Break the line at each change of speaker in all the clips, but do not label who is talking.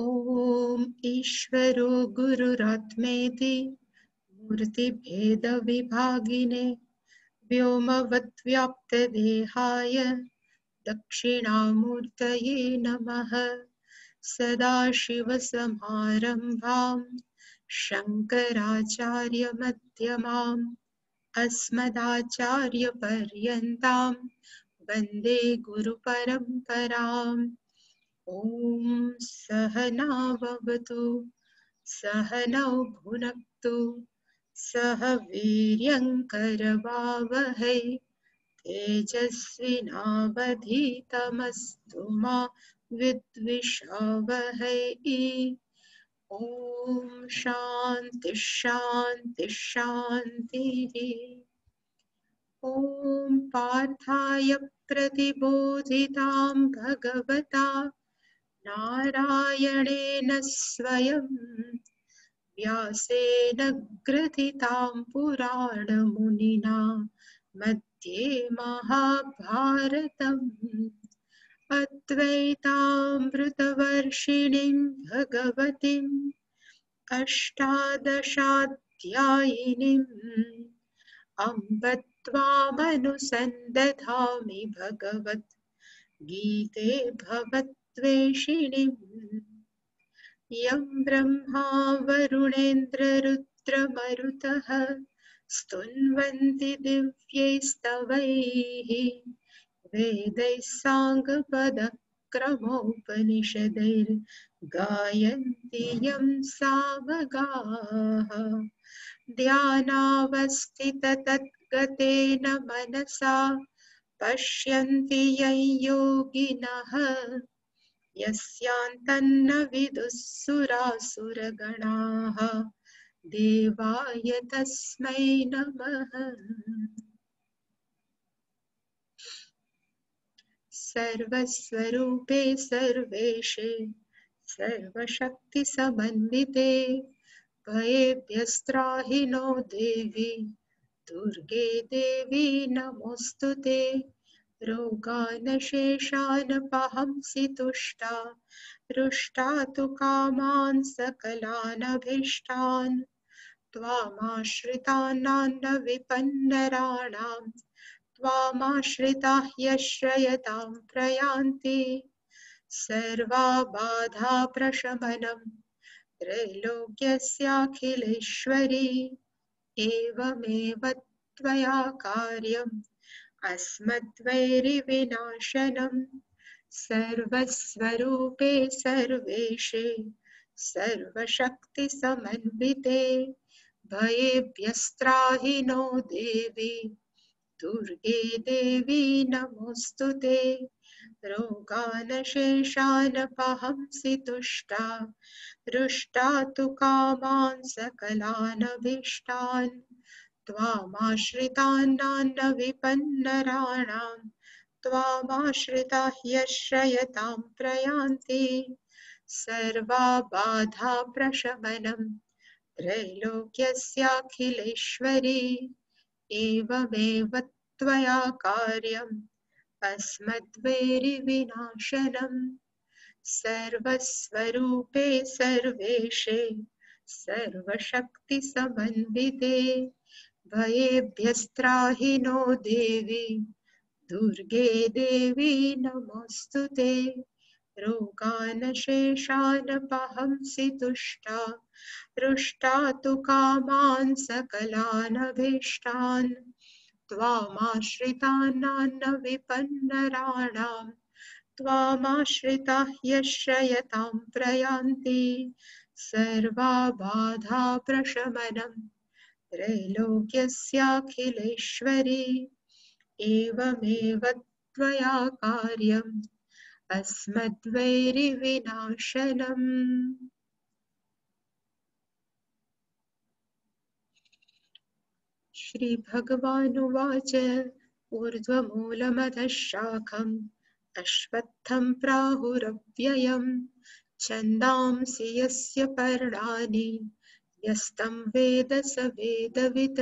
ॐ ईश्वरो गुरुरात्मेति मूर्तिभेदविभागिने व्योमवद्व्याप्तदेहाय दक्षिणामूर्तये नमः। सदाशिवसमारम्भां शङ्कराचार्यमध्यमाम् अस्मदाचार्यपर्यन्तां वन्दे गुरुपरम्पराम्। ॐ सहना भवतु सहनौ भुनक्तु सह वीर्यङ्करवावहै तेजस्विनावधीतमस्तु मा विद्विषावहै। ॐ शान्ति शान्ति शान्तिः। ॐ पार्थाय प्रतिबोधितां भगवता नारायणेन स्वयं व्यासेन ग्रथितां पुराणमुनिना मध्ये महाभारतम् अद्वैतामृतवर्षिणीं भगवतीम् अष्टादशाध्यायिनीम् अम्ब त्वामनुसन्दधामि भगवत् गीते भवद्वेषिणीम्। यं ब्रह्मा वरुणेन्द्ररुद्रमरुतः स्तुन्वन्ति दिव्यैस्तवैः वेदैः साङ्गपदक्रमोपनिषदैर्गायन्ति यं सावगाः। ध्यानावस्थिततद्गतेन मनसा पश्यन्ति यं योगिनः यस्यान्तन्न विदुः सुरासुरगणाः देवाय तस्मै नमः। सर्वस्वरूपे सर्वेशे सर्वशक्तिसमन्विते भयेभ्यस्त्राहि नो देवी दुर्गे देवी नमोऽस्तुते। रोगानशेषानपहंसि तुष्टा रुष्टा तु कामान् सकलानभीष्टान् त्वामाश्रितानान्न विपन्नराणां त्वामाश्रिताः यश्रयतां प्रयान्ति। सर्वाबाधा प्रशमनं त्रैलोक्यस्याखिलेश्वरी एवमेव त्वया कार्यम् अस्मद्वैरिविनाशनम्। सर्वस्वरूपे सर्वेशे सर्वशक्तिसमन्विते भयेभ्यस्त्राहि नो देवी दुर्गे देवी नमोऽस्तुते। रोगानशेषानपहंसि तुष्टा रुष्टा तु कामान् सकलानभीष्टान् त्वामाश्रितानान्न विपन्नराणां त्वामाश्रिताः यश्रयतां प्रयान्ति। सर्वाबाधा प्रशमनं त्रैलोक्यस्याखिलेश्वरी एवमेव त्वया कार्यम् अस्मद्वैरिविनाशनम्। सर्वस्वरूपे सर्वेशे सर्वशक्तिसमन्विते भयेभ्यस्त्राहि नो देवी दुर्गे देवी नमोऽस्तुते। रोगानशेषानपहंसि तुष्टा रुष्टा तु कामान् सकलानभीष्टान् त्वामाश्रितानान्न विपन्नराणां त्वामाश्रिताः यश्रयतां प्रयान्ति। सर्वाबाधा प्रशमनं त्रैलोक्यस्याखिलेश्वरी एवमेव त्वया कार्यम् अस्मद्वैरिविनाशनम्। श्रीभगवानुवाच ऊर्ध्वमूलमधः शाखम् अश्वत्थं प्राहुरव्ययम् छन्दांसि यस्य पर्णानि यस्तं वेद स वेदवित्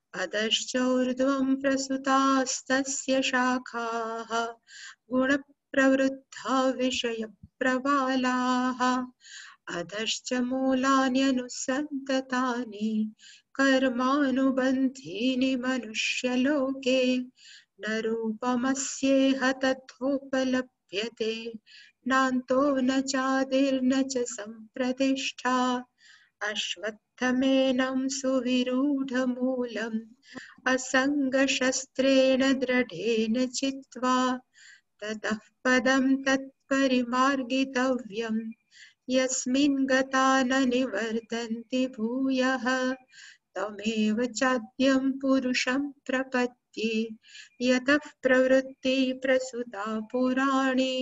अधश्चोर्ध्वं प्रसुतास्तस्य शाखाः प्रवृद्धा विषय प्रवालाः अधश्च मूलान्यनुसन्ततानि कर्मानुबन्धीनि मनुष्यलोके न रूपमस्येह तथोपलभ्यते नान्तो न चादिर्न च सम्प्रतिष्ठा अश्वत्थमेनं सुविरूढमूलम् असङ्गशस्त्रेण दृढेन चित्वा ततः पदं तत्परिमार्गितव्यम् यस्मिन् गता न निवर्तन्ति भूयः तमेव चाद्यं पुरुषं प्रपद्ये यतः प्रवृत्ति प्रसुता पुराणी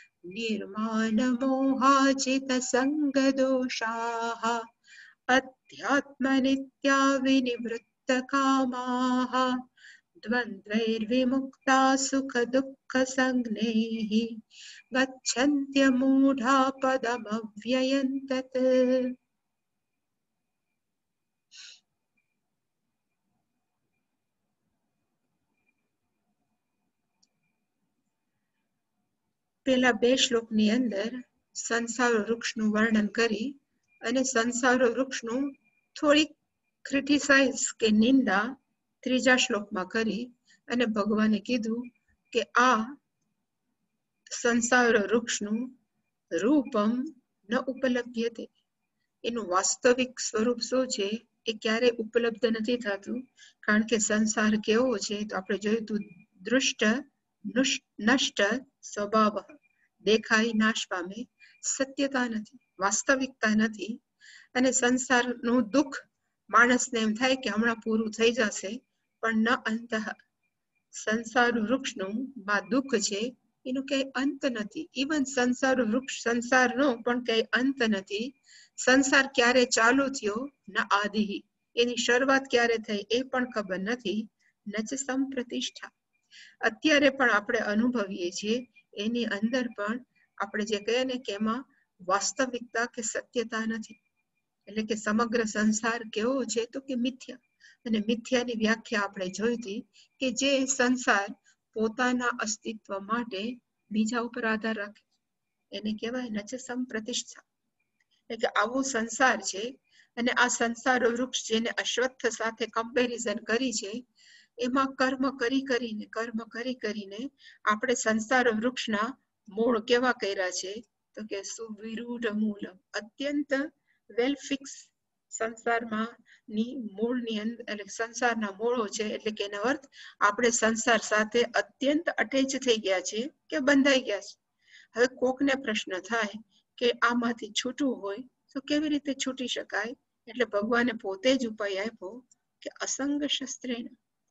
निर्मानमोहाजितसङ्गदोषाः अध्यात्मनित्या विनिवृत्तकामाः द्वन्द्वैर्विमुक्ता सुखदुःखसंज्ञैः गच्छन्त्यमूढा पदमव्ययं तत्। પેલા બે શ્લોકની અંદર સંસાર વૃક્ષનું વર્ણન કરી અને સંસાર વૃક્ષનું થોડીક ક્રિટિસાઇઝ કે નિંદા ત્રીજા શ્લોકમાં કરી અને ભગવાને કીધું કે આ સંસાર વૃક્ષનું રૂપમ ન ઉપલભ્યતે, એનું વાસ્તવિક સ્વરૂપ શું છે એ ક્યારેય ઉપલબ્ધ નથી થતું, કારણ કે સંસાર કેવો છે તો આપણે જોયું હતું દૃષ્ટ નષ્ટ સ્વભાવ, દેખાય નાશ પામે, સત્યતા નથી, વાસ્તવિકતા નથી. અને સંસારનું દુઃખ માણસને એમ થાય કે હમણાં પૂરું થઈ જશે, પણ ન અંત. સંસાર વૃક્ષનું માં દુઃખ છે એનું ક્યાંય અંત નથી. ઇવન સંસાર વૃક્ષ સંસારનો પણ ક્યાંય અંત નથી. સંસાર ક્યારે ચાલુ થયો ન આદિ, એની શરૂઆત ક્યારે થઈ એ પણ ખબર નથી. ન ચ સંપ્રતિષ્ઠા, અત્યારે પણ આપણે અનુભવીએ છીએ એની અંદર પણ આપણે જે કહીએ ને કે એમાં વાસ્તવિકતા કે સત્યતા નથી. એટલે કે સમગ્ર સંસાર કેવો છે તો કે મિથ્યા. અને મિથ્યાની વ્યાખ્યા આપણે જોઈ હતી કે જે સંસાર પોતાના અસ્તિત્વ માટે બીજા ઉપર આધાર રાખે એને કહેવાય ન છે સંપ્રતિષ્ઠા. એટલે કે આવો સંસાર છે અને આ સંસાર વૃક્ષ જેને અશ્વત્થ સાથે કમ્પેરિઝન કરી છે, એમાં કર્મ કરી કરીને આપણે સંસાર વૃક્ષના મૂળ કેવા કર્યા છે તો કે સુવિરૂઢ મૂલમ, અત્યંત વેલ ફિક્સ સંસારમાં ની મૂળની અંદર, એટલે સંસારના મૂળો છે. એટલે કે એનો અર્થ આપણે સંસાર સાથે અત્યંત અટેચ થઈ ગયા છે કે બંધાઈ ગયા છે. હવે કોકને પ્રશ્ન થાય કે આમાંથી છૂટવું હોય તો કેવી રીતે છૂટી શકાય? એટલે ભગવાને પોતે જ ઉપાય આપ્યો કે અસંગ શસ્ત્રેણ,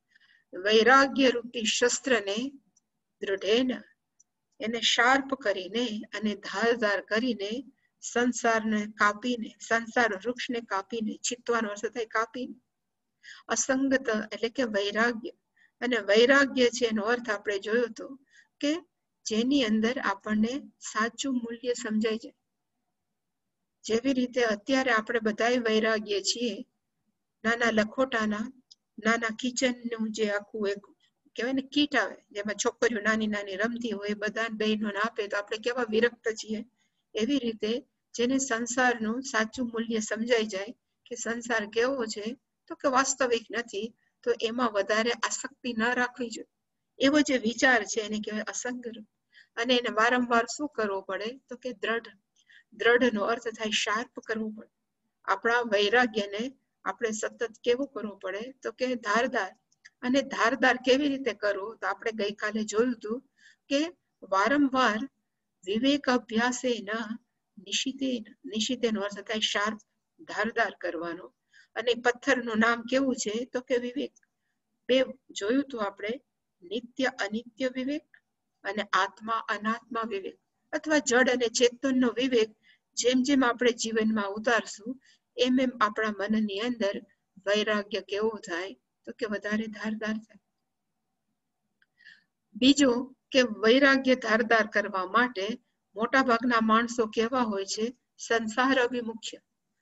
વૈરાગ્ય રૂપી શસ્ત્રને દૃઢેન, એને શાર્પ કરીને અને ધારદાર કરીને સંસારને કાપીને, સંસાર વૃક્ષને કાપીને, ચિત્તવાનો અર્થ થાય કાપીને, અસંગત એટલે કે વૈરાગ્ય. અને વૈરાગ્ય છે એનો અર્થ આપણે જોયો હતો કે જેની અંદર આપણને સાચું મૂલ્ય સમજાય જાય. જેવી રીતે અત્યારે આપણે બધા વૈરાગ્ય છીએ, નાના લખોટાના, નાના કિચનનું જે આખું એક કહેવાય ને કીટ આવે જેમાં છોકરીઓ નાની નાની રમતી હોય, બધા બહેનોને આપે તો આપણે કેવા વિરક્ત છીએ. એવી રીતે જેને સંસારનું સાચું મૂલ્ય સમજાઈ જાય કે સંસાર કેવો છે તો કે વાસ્તવિક નથી, તો એમાં વધારે આસક્તિ ન રાખવી જોઈએ. એવો જે વિચાર છે એને કહેવાય અસંગ. અને એને વારંવાર શું કરવો પડે તો કે દ્રઢ. દ્રઢનો અર્થ થાય શાર્પ કરવું પડે. આપણા વૈરાગ્યને આપણે સતત કેવું કરવું પડે તો કે ધારદાર. અને ધારદાર કેવી રીતે કરવું તો આપણે ગઈકાલે જોયું હતું કે વારંવાર વિવેક અભ્યાસે ન નિશિતેનો અર્થ થાય શાર્પ, ધારદાર કરવાનો. અને પથ્થરનું નામ કેવું છે તો કે વિવેક. બે જોયું હતું આપણે, નિત્ય અનિત્ય વિવેક અને આત્મા અનાત્મા વિવેક, અથવા જડ અને ચેતનનો વિવેક. જેમ જેમ આપણે જીવનમાં ઉતારશું એમ એમ આપણા મનની અંદર વૈરાગ્ય કેવું થાય તો કે વધારે ધારદાર થાય. બીજું કે વૈરાગ્ય ધારદાર કરવા માટે મોટા ભાગના માણસો કેવા હોય છે? સંસાર અભિમુખ્ય.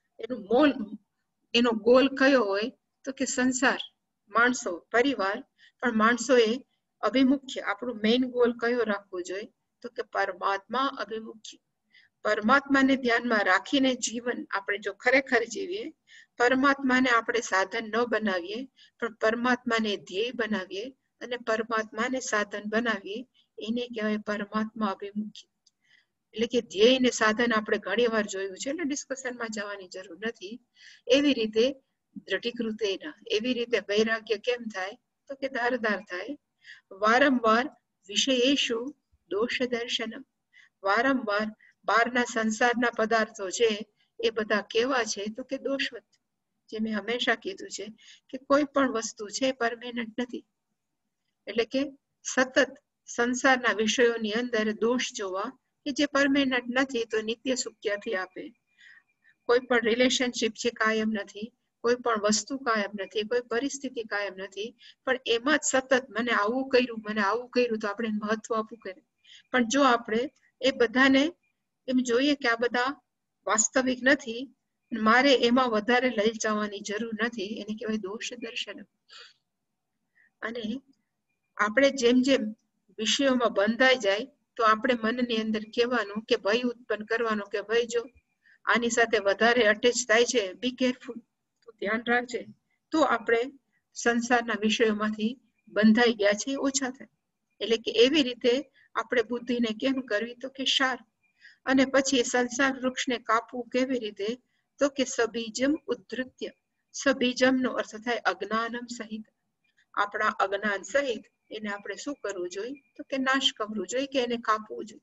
એનો ગોલ કયો હોય તો કે સંસાર, માણસો, પરિવાર. પણ માણસોએ અભિમુખ્ય, આપણું મેઇન ગોલ કયો રાખવો જોઈએ તો કે પરમાત્મા અભિમુખી. પરમાત્માને ધ્યાનમાં રાખીને જીવન આપણે જો ખરેખર જીવીએ, પરમાત્માને આપણે સાધન ન બનાવીએ પણ પરમાત્માને ધ્યેય બનાવીએ અને પરમાત્માને સાધન બનાવીએ, એને કહેવાય પરમાત્મા અભિમુખી. એટલે કે ધ્યેય ને સાધન આપણે ઘણી વાર જોયું છે, એટલે ડિસ્કશનમાં જવાની જરૂર નથી. એવી રીતે દ્રઢીકૃતેના, એવી રીતે વૈરાગ્ય કેમ થાય તો કે ધારદાર થાય. વારંવાર વિષયેષુ દોષ દર્શનમ, વારંવાર બહારના સંસારના પદાર્થો છે એ બધા કેવા છે તો કે દોષવત. જે મેં હંમેશા કીધું છે કે કોઈ પણ વસ્તુ છે પરમેનન્ટ નથી, એટલે કે સતત સંસારના વિષયોની અંદર દોષ જોવા કે જે પરમેનન્ટ નથી તો નિત્ય સુખ ક્યાંથી આપે. કોઈ પણ રિલેશનશીપ છે કાયમ નથી, કોઈ પણ વસ્તુ કાયમ નથી, કોઈ પરિસ્થિતિ કાયમ નથી, પણ એમાં જ સતત મને આવું કર્યું તો આપણે મહત્વ આપવું કરે. પણ જો આપણે એ બધાને એમ જોઈએ કે આ બધા વાસ્તવિક નથી, મારે એમાં વધારે લલચાવવાની જરૂર નથી, એને કહેવાય દોષ દર્શન. અને આપણે જેમ જેમ વિષયોમાં બંધાઈ જાય તો આપણે મનની અંદર કહેવાનું કે ભય ઉત્પન્ન કરવાનો કે ભય જો આની સાથે વધારે અટેચ થાય છે, બી કેરફુલ, તો ધ્યાન રાખજે. તો આપણે સંસારના વિષયોમાંથી બંધાઈ ગયા છે ઓછા થાય. એટલે કે એવી રીતે આપણે બુદ્ધિને કેમ કરવી તો કે શાર. અને પછી સંસાર વૃક્ષને કાપવું કેવી રીતે તો કે સબીજમ ઉદ્ધૃત્ય. સબીજમ નો અર્થ થાય અજ્ઞાનમ સહિત. આપણા અજ્ઞાન સહિત એને આપણે શું કરવું જોઈએ તો કે નાશ કરવું જોઈએ, કે એને કાપવું જોઈએ.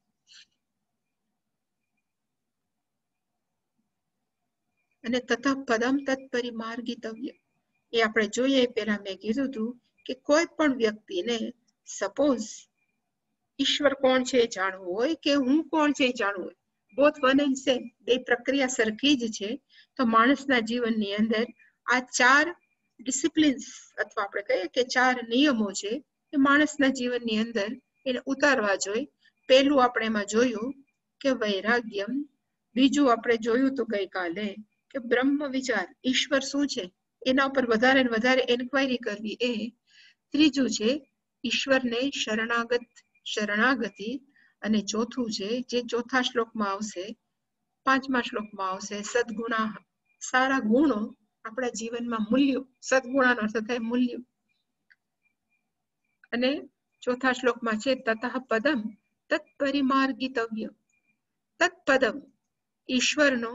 અને તથા પદમ તત્પરિમાર્ગિતવ્ય, એ આપણે જોઈએ પેલા મેં કીધું હતું કે કોઈ પણ વ્યક્તિને સપોઝ ઈશ્વર કોણ છે એ જાણવું હોય કે હું કોણ છે એ જાણવું હોય, બોથ વન એન્ડ સેમ, બે પ્રક્રિયા સરખી જ છે, તો માણસના જીવનની અંદર આ 4 ડિસિપ્લિન્સ અથવા આપણે કહીએ કે 4 નિયમો છે એ માણસના જીવનની અંદર એને ઉતારવા જોઈએ. પહેલું આપણે એમાં જોયું કે વૈરાગ્યમ, બીજું આપણે જોયું તો ગઈકાલે કે બ્રહ્મ વિચાર, ઈશ્વર શું છે એના ઉપર વધારે ને વધારે એન્ક્વાયરી કરવી એ. ત્રીજું છે ઈશ્વરને શરણાગતિ, અને ચોથું છે જે ચોથા શ્લોકમાં આવશે, 5મા શ્લોકમાં આવશે સદગુણા, સારા ગુણો આપણા જીવનમાં મૂલ્યો, સદગુણાનો અર્થ થાય મૂલ્યો. અને ચોથા શ્લોકમાં છે તતઃ પદમ તત્પરિમાર્ગિતવ્ય. તત્પદમ ઈશ્વરનો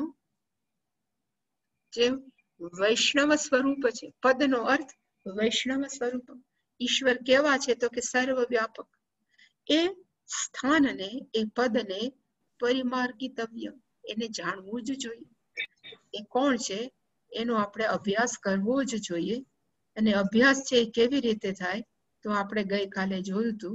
જે વૈષ્ણવ સ્વરૂપ છે, પદનો અર્થ વૈષ્ણવ સ્વરૂપ. ઈશ્વર કેવા છે તો કે સર્વવ્યાપક. એ સ્થાનને, એ પદને પરિમાર્ગિતવ્ય, એને જાણવું જ જોઈએ. એ કોણ છે એનો આપણે અભ્યાસ કરવો જ જોઈએ. અને અભ્યાસ છે એ કેવી રીતે થાય તો આપણે ગઈકાલે જોયું હતું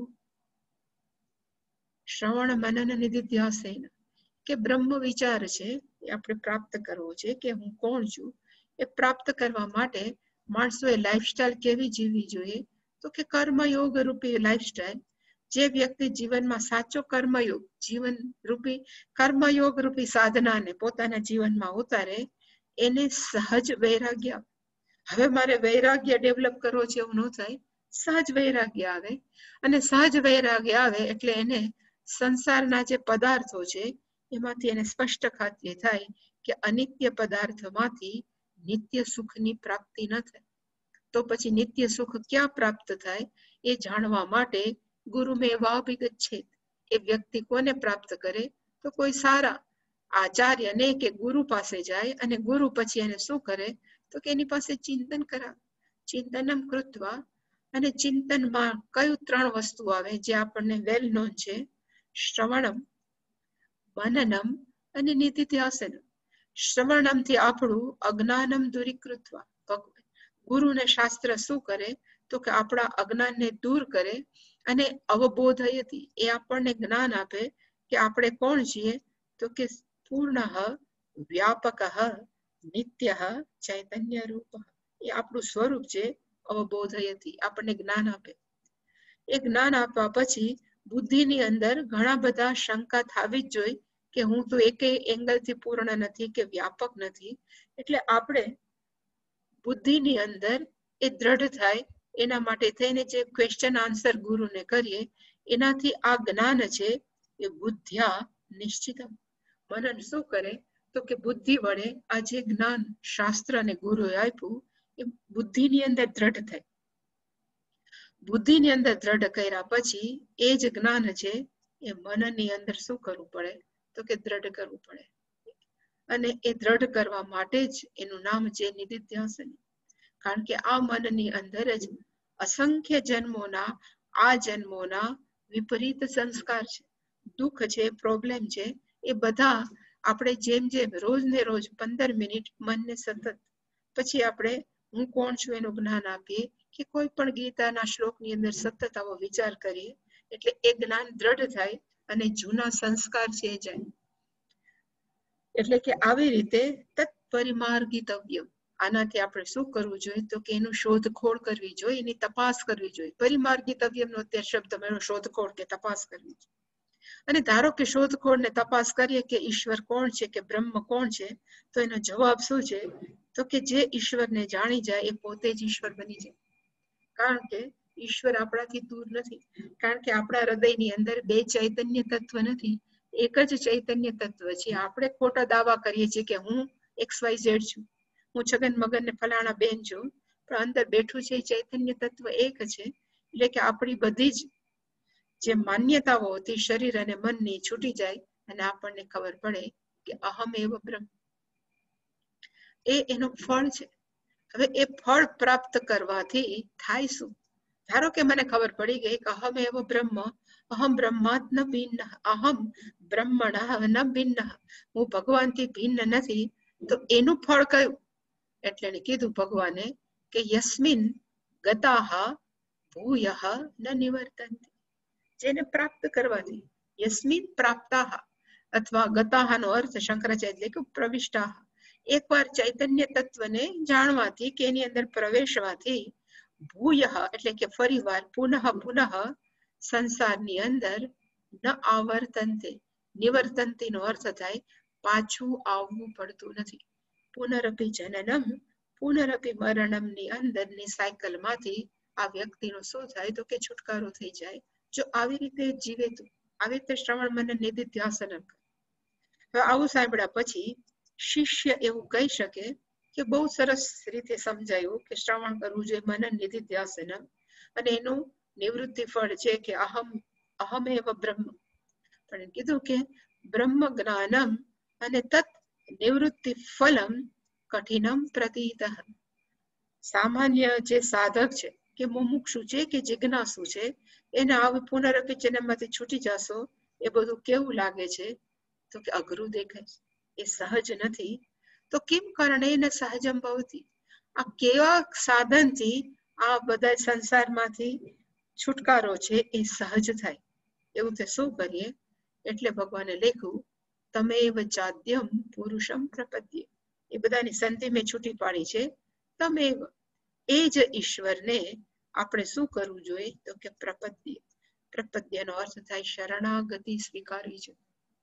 શ્રવણ મનન નિધિધ્યાસન, કે બ્રહ્મ વિચાર છે એ આપણે પ્રાપ્ત કરવો છે કે હું કોણ છું. એ પ્રાપ્ત કરવા માટે માણસોએ લાઈફસ્ટાઈલ કેવી જીવવી જોઈએ તો કે કર્મયોગ રૂપી લાઈફસ્ટાઈલ. જે વ્યક્તિ જીવનમાં સાચો કર્મયોગ, જીવન રૂપી કર્મયોગ રૂપી સાધનાને પોતાના જીવનમાં ઉતારે, એને સહજ વૈરાગ્ય. હવે મારે વૈરાગ્ય ડેવલપ કરવો છે એવું ન થાય, સહજ વૈરાગ્ય આવે. અને સહજ વૈરાગ્ય આવે એટલે એને સંસારના જે પદાર્થો છે એમાંથી એને સ્પષ્ટ ખાતરી થાય કે અનિત્ય પદાર્થમાંથી નિત્ય સુખની પ્રાપ્તિ ન થાય. તો પછી નિત્ય સુખ ક્યાં પ્રાપ્ત થાય એ જાણવા માટે ગુરુ મેવાભિગત છે. એ વ્યક્તિ કોને પ્રાપ્ત કરે તો કોઈ સારા આચાર્યને કે ગુરુ પાસે જાય, અને ગુરુ પછી એને શું કરે તો કે એની પાસે ચિંતન કરાવે. ચિંતનમ કૃત્વા, અને ચિંતનમાં કયું 3 વસ્તુ આવે જે આપણને વેલ નોન છે, શ્રવણમ, મનનમ અને નિધિધ્યાસનમ. શ્રવણમથી આપણું અજ્ઞાનમ દૂરીકૃત્વા, ગુરુને શાસ્ત્ર શું કરે તો કે આપણા અજ્ઞાનને દૂર કરે, અને અવબોધયતી, એ આપણને જ્ઞાન આપે કે આપણે કોણ છીએ તો કે પૂર્ણ વ્યાપક નિત્ય ચૈતન્ય રૂપ. એ આપણું સ્વરૂપ છે. અવબોધયતી, આપણને જ્ઞાન આપે. એ જ્ઞાન આપવા પછી બુદ્ધિની અંદર ઘણા બધા શંકા થવી જ જોઈએ કે હું તો એકેય એંગલથી પૂર્ણ નથી કે વ્યાપક નથી. એટલે આપણે બુદ્ધિની અંદર એ દ્રઢ થાય એના માટે થઈને જે ક્વેશ્ચન આન્સર ગુરુને કરીએ, એનાથી આ જ્ઞાન છે એ બુદ્ધ્યા નિશ્ચિતમ. મનન શું કરે તો કે બુદ્ધિ વડે આ જે જ્ઞાન શાસ્ત્ર અને ગુરુએ આપ્યું એ બુદ્ધિની અંદર દ્રઢ થાય. બુદ્ધિની અંદર દ્રઢ કર્યા પછી એ જ જ્ઞાન છે એ મનની અંદર શું કરવું પડે તો કે દ્રઢ કરવું પડે. અને એ દ્રઢ કરવા માટે જ એનું નામ છે નિધિધ્યાસન. કારણ કે આ મનની અંદર જ અસંખ્ય જન્મોના આ જન્મોના વિપરીત સંસ્કાર છે, દુઃખ છે, પ્રોબ્લેમ છે, એ બધા આપણે જેમ જેમ રોજ ને રોજ 15 મિનિટ મનને સતત, પછી આપણે હું કોણ છું એનું જ્ઞાન આપીએ કે કોઈ પણ ગીતાના શ્લોકની અંદર સતત આવો વિચાર કરીએ એટલે એ જ્ઞાન દ્રઢ થાય અને જૂના સંસ્કાર છે જાય. એટલે કે આવી રીતે તત્પરિમાર્ગિતવ્ય. આનાથી આપણે શું કરવું જોઈએ તો કે એનું શોધખોળ કરવી જોઈએ, એની તપાસ કરવી જોઈએ. પરિમાર્ગિતવ્યનો અત્યારે શબ્દ મળ્યો, શોધખોળ કે તપાસ કરવી જોઈએ. અને ધારો કે શોધખોળ ને તપાસ કરીએ કે ઈશ્વર કોણ છે કે બ્રહ્મ કોણ છે, તો એનો જવાબ શું છે તો કે જે ઈશ્વરને જાણી જાય એ પોતે જ ઈશ્વર બની જાય. કારણ કે ઈશ્વર આપણાથી દૂર નથી. કારણ કે આપણા હૃદયની અંદર બે ચૈતન્ય તત્વ નથી, એક જ ચૈતન્ય તત્વ છે. આપણે ખોટા દાવા કરીએ છીએ કે હું XYZ છું, હું છગન મગન ને ફલાણા બેન છું, પણ અંદર બેઠું છે ચૈતન્ય તત્વ એક છે. એટલે કે આપણી બધી જ જે માન્યતાઓ હતી શરીર અને મનની છૂટી જાય અને આપણને ખબર પડે કે અહમ એવ બ્રહ્મ. એ એનું ફળ છે. હવે એ ફળ પ્રાપ્ત કરવાથી થાય શું? ધારો કે મને ખબર પડી ગઈ કે અહમ એવ બ્રહ્મ, અહમ બ્રહ્માત ન ભિન્ન, અહમ બ્રહ્મણ ન ભિન્ન, હું ભગવાનથી ભિન્ન નથી, તો એનું ફળ કયું? એટલે એને કીધું ભગવાને કે યસ્મિન ગતાહ ભૂયઃ ન નિવર્તન્તિ. જેને પ્રાપ્ત કરવાથી, યસ્મિન પ્રાપ્તાહ અથવા ગતાહનો અર્થ શંકરાચાર્ય એટલે કે પ્રવિષ્ટાહ. એકવાર ચૈતન્ય તત્વને જાણવાથી કે એની અંદર પ્રવેશવાથી ભૂયઃ એટલે કે ફરીવાર પુનઃ પુનઃ સંસારની અંદર ન આવર્તન્તે. નિવર્તન્તિ નો અર્થ થાય પાછું આવવું પડતું નથી. પુનરપી જનનમ પુનરપી મરણમ ની અંદરની સાયકલમાંથી આ વ્યક્તિનો શું થાય તો કે છુટકારો થઈ જાય, જો આવી રીતે જીવે તો. આવી રીતે શ્રવણ મનન નિધિધ્યાસન. હવે આવું સાંભળ્યા પછી શિષ્ય એવું કહી શકે કે બહુ સરસ રીતે સમજાયું કે શ્રવણ કરવું જોઈએ મનન નિધિધ્યાસન, અને એનું નિવૃત્તિ ફળ છે કે અહમ એવ બ્રહ્મ. પણ કીધું કે બ્રહ્મ જ્ઞાનમ અને તત નિવૃત્તિ ફલમ કઠિનમ પ્રતીત. સામાન્ય જે સાધક છે કે મુમુક્ષુ છે કે જિજ્ઞાસુ છે, એને આવી પુનરપી જન્મમાંથી છૂટી જશો એ બધું કેવું લાગે છે તો કે અઘરું દેખાય છે, એ સહજ નથી. તો કેમ કારણે એને સહજમ ભવતી. આ કેવા સાધનથી આ બધા સંસારમાંથી છુટકારો છે એ સહજ થાય? એવું તે શું કરીએ? એટલે ભગવાને લખ્યું તમે ચાદ્યમ પુરુષમ પ્રપદ્ય. એ બધાની સંધિ મેં છૂટી પાડી છે. તમે એ જ ઈશ્વરને આપણે શું કરવું જોઈએ તો કે પ્રપદ્ય. પ્રપદ્યનો અર્થ થાય શરણાગતિ સ્વીકારવી છે.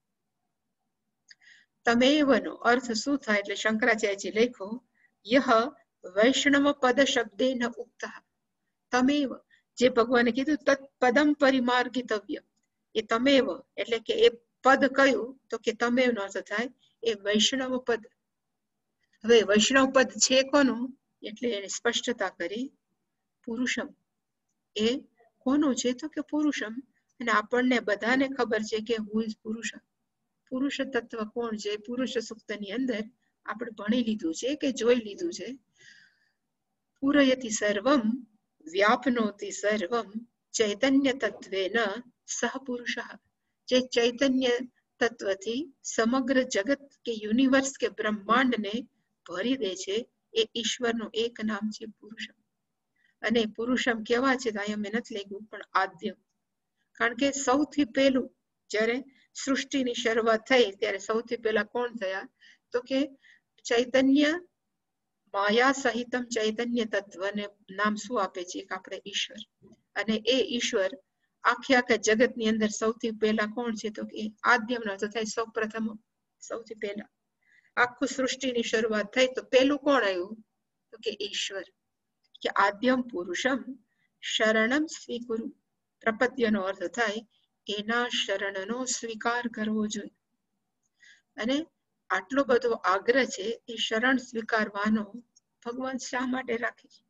તમેવનો અર્થ શું થાય એટલે શંકરાચાર્યજી લખ્યો યહ વૈષ્ણવ પદ શબ્દે ન ઉક્ત. તમેવ જે ભગવાને કીધું તત્ પદમ પરિમાર્ગિતવ્ય, એ તમેવ એટલે કે એ પદ કયું તો કે તમેવનો અર્થ થાય એ વૈષ્ણવ પદ. હવે વૈષ્ણવ પદ છે કોનું એટલે એને સ્પષ્ટતા કરી પુરુષમ. એ કોનું છે તો કે પુરુષમ. અને આપણને બધાને ખબર છે કે હુ ઇઝ પુરુષ. પુરુષ તત્વ કોણ છે? પુરુષ સૂક્તની અંદર આપણે ભણી લીધું છે કે જોઈ લીધું છે. પૂરયતિ સર્વમ વ્યાપનોતિ સર્વમ ચૈતન્ય તત્વેન સહ પુરુષ. જે ચૈતન્ય તત્વથી સમગ્ર જગત કે યુનિવર્સ કે બ્રહ્માંડને ભરી દે છે એ ઈશ્વરનું એક નામ છે પુરુષમ. અને પુરુષમ કેવા છે અહીંયા મેં નથી લખ્યું પણ આદ્યમ. કારણ કે સૌથી પહેલું જ્યારે સૃષ્ટિની શરૂઆત થઈ ત્યારે સૌથી પહેલા કોણ થયા તો કે ચૈતન્ય માયા સહિતમ ચૈતન્ય તત્વને નામ શું આપે છે કે આપણે ઈશ્વર. અને એ ઈશ્વર આખા જગતની અંદર સૌથી પહેલા કોણ છે તો કે આદ્યમ નો થાય સૌ પ્રથમ, સૌથી પહેલા આખું સૃષ્ટિની શરૂઆત થઈ તો પહેલું કોણ આવ્યું તો કે ઈશ્વર. કે આદ્યમ પુરુષમ શરણમ સ્વીકુરુ. પ્રપદ્યનો અર્થ થાય એના શરણનો સ્વીકાર કરવો જોઈએ. અને આટલો બધો આગ્રહ છે એ શરણ સ્વીકારવાનો ભગવાન શા માટે રાખે છે?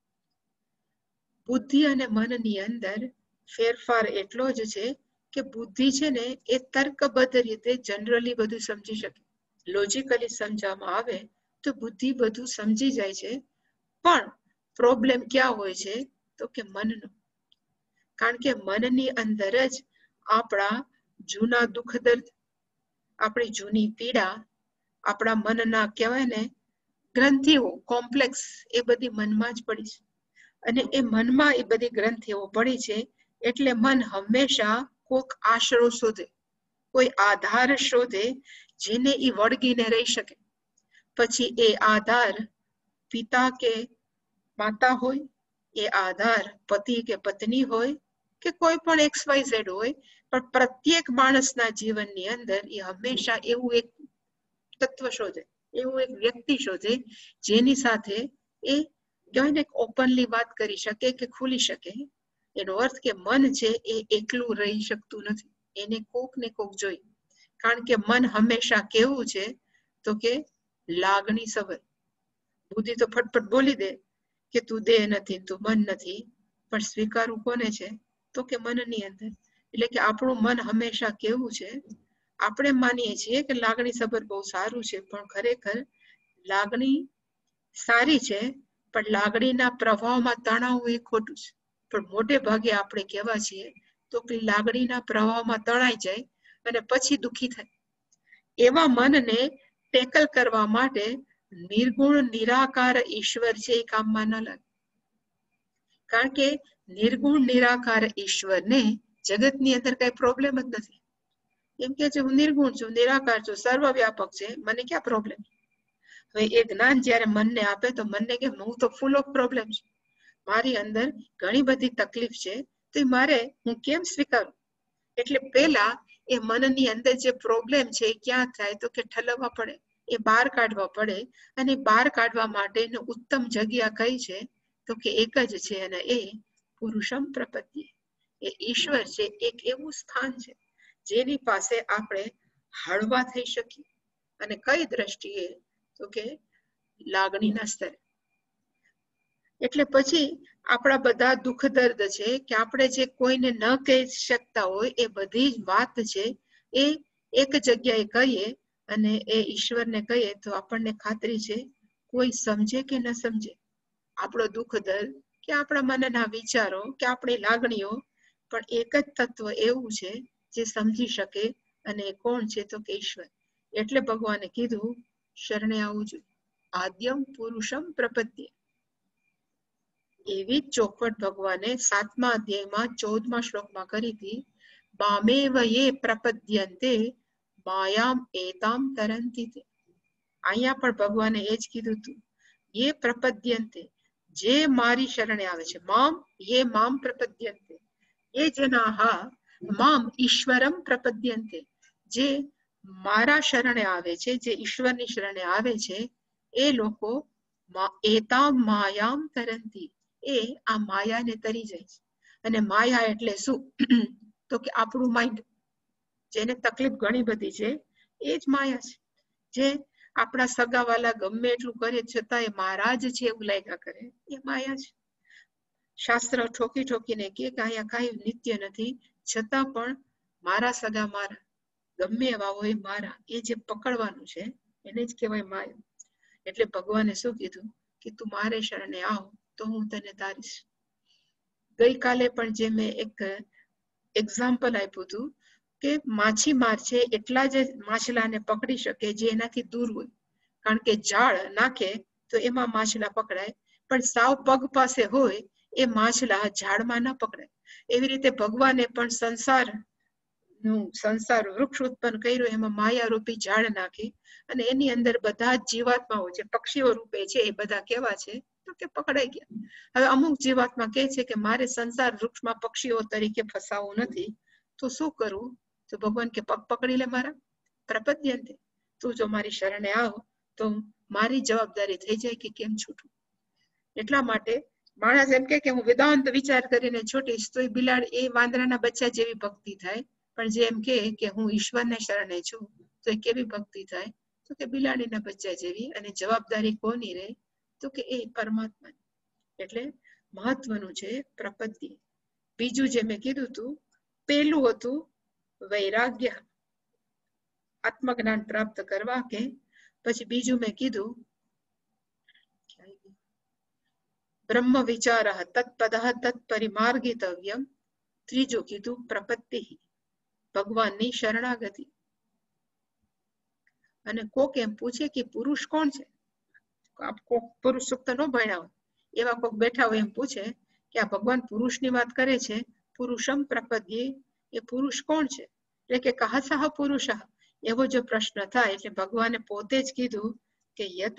બુદ્ધિ અને મનની અંદર ફેરફાર એટલો જ છે કે બુદ્ધિ છે ને એ તર્કબદ્ધ રીતે જનરલી બધું સમજી શકે, લોજિકલી સમજવામાં આવે તો બુદ્ધિ બધું સમજી જાય છે. પણ પ્રોબ્લેમ ક્યાં હોય છે? તો કે મનનો. કારણ કે મનની અંદર જ આપણા જૂના દુઃખ દર્દ, આપણી જૂની પીડા, આપણા મનના કહેવાય ને ગ્રંથિઓ, કોમ્પ્લેક્સ, એ બધી મનમાં જ પડી છે. અને એ મનમાં એ બધી ગ્રંથિઓ પડી છે એટલે મન હંમેશા કોઈક આશરો શોધે, કોઈ આધાર શોધે જેને એ વળગીને રહી શકે. પછી એ આધાર પિતા કે માતા હોય, એ આધાર પતિ કે પત્ની હોય, કે કોઈ પણ XYZ હોય, પણ પ્રત્યેક માણસના જીવનની અંદર એ હંમેશા એવું એક તત્વ શોધે, એવું એક વ્યક્તિ શોધે જેની સાથે એ કહેવાય ને ઓપનલી વાત કરી શકે કે ખુલી શકે. એનો અર્થ કે મન છે એ એકલું રહી શકતું નથી, એને કોક ને કોક જોઈ. કારણ કે મન હંમેશા કેવું છે તો કે લાગણી સભર. બુદ્ધિ તો ફટફટ બોલી દે કે તું દેહ નથી, તું મન નથી, પણ સ્વીકારવું કોને છે? તો કે મનની અંદર. એટલે કે આપણું મન હંમેશા કેવું છે, આપણે માનીએ છીએ કે લાગણી સભર બહુ સારું છે, પણ ખરેખર લાગણી સારી છે, પણ લાગણીના પ્રવાહમાં તણાવ એ ખોટું છે. પણ મોટે ભાગે આપણે કેવા છીએ તો કે લાગણીના પ્રવાહમાં તણાઈ જાય અને પછી દુઃખી થાય. એવા મનને ટેકલ કરવા માટે નિર્ગુણ નિરાકાર ઈશ્વર છે એ કામમાં ન લાગે. કારણ કે નિર્ગુણ નિરાકાર ઈશ્વરને જગતની અંદર કઈ પ્રોબ્લેમ જ નથી. એમ કે છે હું નિર્ગુણ છું, નિરાકાર છું, સર્વવ્યાપક છે, મને ક્યાં પ્રોબ્લેમ? હવે એ જ્ઞાન જયારે મનને આપે તો મનને કે હું તો ફૂલ ઓફ પ્રોબ્લેમ છું, મારી અંદર ઘણી બધી તકલીફ છે, તો મારે હું કેમ સ્વીકારું? એટલે પેલા એ મનની અંદર જે પ્રોબ્લેમ છે એ ક્યાં થાય તો કે ઠલવવા પડે, એ બહાર કાઢવા પડે. અને બહાર કાઢવા માટેનું ઉત્તમ જગ્યા કઈ છે તો કે એક જ છે, અને એ પુરુષમ પ્રપદ્યે, એ ઈશ્વર છે. એક એવું સ્થાન છે જેની પાસે આપણે હળવા થઈ શકીએ. અને કઈ દ્રષ્ટિએ તો કે લાગણીના સ્તરે. એટલે પછી આપણા બધા દુઃખ દર્દ છે કે આપણે જે કોઈને ન કહી શકતા હોય એ બધી જ વાત છે એ એક જગ્યાએ કહીએ અને એ ઈશ્વરને કહીએ તો આપણને ખાતરી છે કોઈ સમજે કે ન સમજે આપણો દુઃખ દર્દ કે આપણા મનના વિચારો કે આપણી લાગણીઓ, પણ એક જ તત્વ એવું છે જે સમજી શકે, અને કોણ છે તો કે ઈશ્વર. એટલે ભગવાને કીધું શરણે આવવું જોઈએ. આદ્યમ પુરુષમ પ્રપદ્યે. એવી જ ચોખવટ ભગવાને 7મા અધ્યાયમાં 14મા શ્લોકમાં કરી હતી. મામેવ યે પ્રપદ્યન્તે માયામ એતામ તરંતિ તે. અહીંયા પણ ભગવાને એ જ કીધું હતું, યે પ્રપદ્યન્તે, જે મારી શરણે આવે છે. મામ યે મામ પ્રપદ્યન્તે, એ જનાહા મામ ઈશ્વરમ પ્રપદ્યન્તે, જે મારા શરણે આવે છે, જે ઈશ્વરની શરણે આવે છે, એ લોકો એતામ માયામ તરંતિ, એ આ માયાને તરી જાય છે. અને માયા એટલે શું તો કે આપણું માઇન્ડ, જેને તકલીફ ઘણી બધી છે એ જ માયા છે. જે આપણા સગાવાલા ગમે એટલું કરે છતાં એ મહારાજ છે એવું લાગ્યા કરે, એ માયા છે. શાસ્ત્ર ઠોકી ઠોકીને કે અહીંયા કઈ નિત્ય નથી, છતાં પણ મારા સગા મારા, ગમે એવા હોય મારા, એ જે પકડવાનું છે એને જ કહેવાય માયા. એટલે ભગવાને શું કીધું કે તું મારે શરણે આવ તો હું તને તારીશ. ગઈકાલે પણ જે મેં એક એક્ઝામ્પલ આપ્યું હતું કે માછીમાર છે એટલા જ માછલાને પકડી શકે જે એનાથી દૂર હોય. કારણ કે જાળ નાખે તો એમાં માછલા પકડાય, પણ સાવ પગ પાસે હોય એ માછલા ઝાડમાં ના પકડાય. એવી રીતે ભગવાને પણ સંસાર વૃક્ષ ઉત્પન્ન કર્યું, એમાં માયા રૂપી ઝાડ નાખી અને એની અંદર બધા જ જીવાત્માઓ છે, પક્ષીઓ રૂપે છે, એ બધા કેવા છે તો કે પકડાઈ ગયા. હવે અમુક જીવાત્મા કે છે કે મારે સંસાર વૃક્ષમાં પક્ષીઓ તરીકે ફસાવું નથી, તો શું કરવું? તો ભગવાન કે પગ પકડી લે મારા, પ્રપદ્યન્તે, તું જો મારી શરણે આવ તો મારી જવાબદારી થઈ જાય કે કેમ છૂટું. એટલા માટે માણસ એમ કે હું વેદાંત વિચાર કરીને છોટીશ તો એ બિલાડી એ વાંદરાના બચ્ચા જેવી ભક્તિ થાય, પણ જે એમ કે હું ઈશ્વરને શરણે છું તો એ કેવી ભક્તિ થાય? તો કે બિલાડીના બચ્ચા જેવી. અને જવાબદારી કોની રહે? તો કે એ પરમાત્મા. એટલે મહત્વનું છે પ્રપત્તિ. બીજું જે મેં કીધું હતું, પેલું હતું વૈરાગ્ય, આત્મજ્ઞાન પ્રાપ્ત કરવા કે. પછી બીજું મેં કીધું બ્રહ્મ વિચાર તત્પદ તત્પરિમાર્ગિતવ્યમ. ત્રીજું કીધું પ્રપત્તિ, ભગવાનની શરણાગતિ. અને કોક એમ પૂછે કે પુરુષ કોણ છે? કોક પુરુષ સુક્ત ન ભણ્યા હોય એવા કોક બેઠા હોય એમ પૂછે કે આ ભગવાન પુરુષની વાત કરે છે, પુરુષમ પ્રપદ્યે, એ પુરુષ કોણ છે? એટલે કે કહ સહ પુરુષ, એવો જો પ્રશ્ન થાય એટલે ભગવાને પોતે જ કીધું કે યતઃ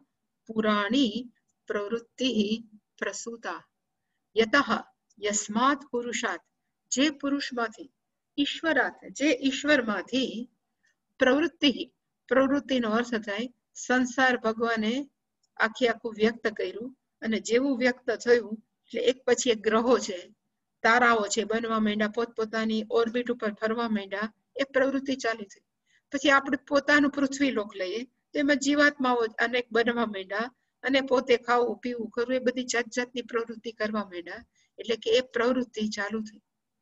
પુરાણી પ્રવૃત્તિ પ્રસૂતા. યતઃ યસ્માત પુરુષાત, જે પુરુષમાંથી, ઈશ્વરાત, જે ઈશ્વરમાંથી, પ્રવૃત્તિ, પ્રવૃત્તિનો અર્થ થાય સંસાર. ભગવાને આખું વ્યક્ત કર્યું અને જેવું વ્યક્ત થયું એટલે એક પછી એક ગ્રહો છે, તારાઓ છે બનવા માંડ્યા, પોતપોતાની ઓર્બિટ ઉપર ફરવા માંડ્યા, એ પ્રવૃત્તિ ચાલી થઈ. પછી આપણે પોતાનું પૃથ્વી લોક લઈએ, તેમાં જીવાત્માઓ અનેક બનવા માંડ્યા અને પોતે ખાવું પીવું કરવું, એ બધી જાત જાતની પ્રવૃત્તિ કરવા માંડ્યા. એટલે કે એ પ્રવૃત્તિ ચાલુ થઈ.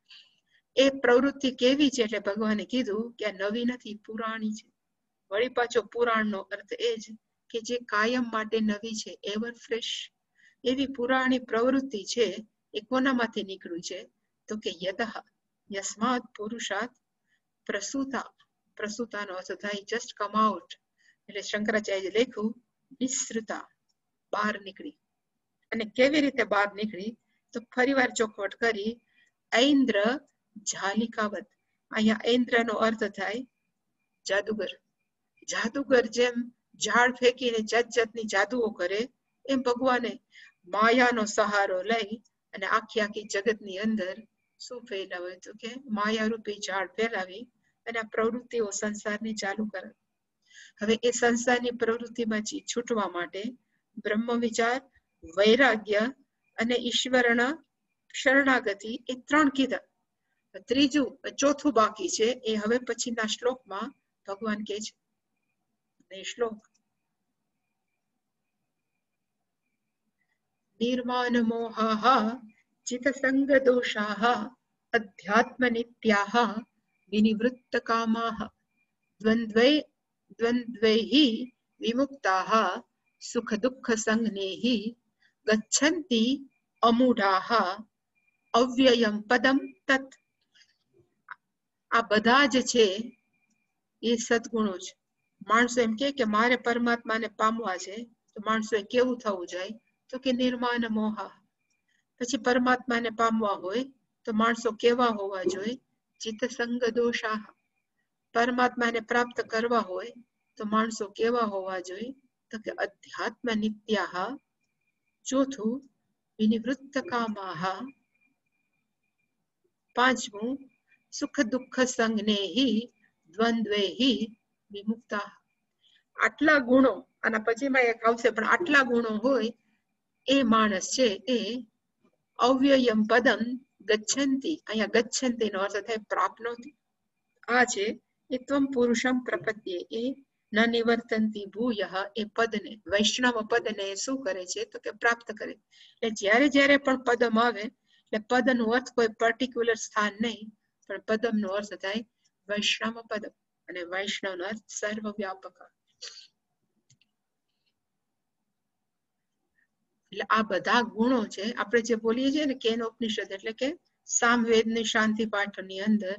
એ પ્રવૃત્તિ કેવી છે? એટલે ભગવાને કીધું કે આ નવી નથી, પુરાણી છે. વળી પાછો પુરાણનો અર્થ એ જ કે જે કાયમ માટે નવી છે, એવર ફ્રેશ. એવી પુરાણી પ્રવૃત્તિ છે એ કોનામાંથી નીકળ્યું છે? તો કે યતઃ યસ્માત પુરુષાત પ્રસૂતા. પ્રસૂતાનો અર્થ થાય જસ્ટ કમ આઉટ. એટલે શંકરાચાર્ય લખ્યું નિસૃતા, બહાર નીકળી. અને કેવી રીતે બહાર નીકળી? તો ફરીવાર ચોખવટ કરી, ઐન્દ્ર ઝાલિકાવત. અહીંયા ઐન્દ્રનો અર્થ થાય જાદુગર. જાદુગર જેમ ઝાડ ફેંકીને જાત જાતની જાદુઓ કરે, એમ ભગવાને માયાનો સહારો લઈ અને આખી જગતની અંદર શું ફેલાવે? તો કે માયારૂપી ઝાડ ફેલાવી અને આ પ્રવૃત્તિઓ સંસારની ચાલુ કરે. હવે એ સંસારની પ્રવૃત્તિમાંથી છૂટવા માટે બ્રહ્મ વિચાર, વૈરાગ્ય અને ઈશ્વરના શરણાગતિ, એ 3 કીધા. ત્રીજું, ચોથું બાકી છે, એ હવે પછીના શ્લોકમાં ભગવાન કહે છે. શ્લોક નિર્માન મોહાઃ ચિતસંગ દોષાઃ અધ્યાત્મ નિત્યાઃ વિનિવૃત્ત કામાઃ દ્વંદ્વૈઃ વિમુક્તાઃ સુખ દુઃખ સંજ્ઞૈઃ ગચ્છન્તિ અમૂઢાઃ અવ્યયમ પદમ તત. આ બધા જ છે એ સદગુણો છે. માણસો એમ કે મારે પરમાત્માને પામવા છે, તો માણસો કેવું થવું જોઈએ? તો કે નિર્માન મોહ. પછી પરમાત્માને પામવા હોય તો માણસો કેવા હોવા જોઈએ? ચિત્તસંગ દોષા. પરમાત્માને પ્રાપ્ત કરવા હોય તો માણસો કેવા હોવા જોઈએ? તો કે અધ્યાત્મ નિત્યાઃ. ચોથું વિનિવૃત્ત કામાઃ. પાંચમું સુખ દુઃખ સંજ્ઞૈઃ દ્વંદ્વૈઃ વિમુક્તા. આટલા ગુણો, આના પછીમાં એક આવશે, પણ આટલા ગુણો હોય એ માણસ છે એ અવ્યયમ પદમ ગચ્છન્તિ. અહીંયા ગચ્છન્તિ નો અર્થ થાય પ્રાપ્નોતિ. આ છે એ ત્વમ પુરુષમ પ્રપદ્યે, એ ન નિવર્તન્તિ ભૂયઃ. એ પદને, વૈષ્ણવ પદને શું કરે છે? તો કે પ્રાપ્ત કરે. એટલે જ્યારે જ્યારે પણ પદમ આવે એટલે પદનો અર્થ કોઈ પર્ટિક્યુલર સ્થાન નહીં, પણ પદમનો અર્થ થાય વૈષ્ણવ પદમ. અને વૈષ્ણવનો અર્થ સર્વવ્યાપક. એટલે આ બધા ગુણો છે. આપણે જે બોલીએ છીએ ને કેનોપનિષદ, એટલે કે સામવેદની શાંતિ પાઠની અંદર,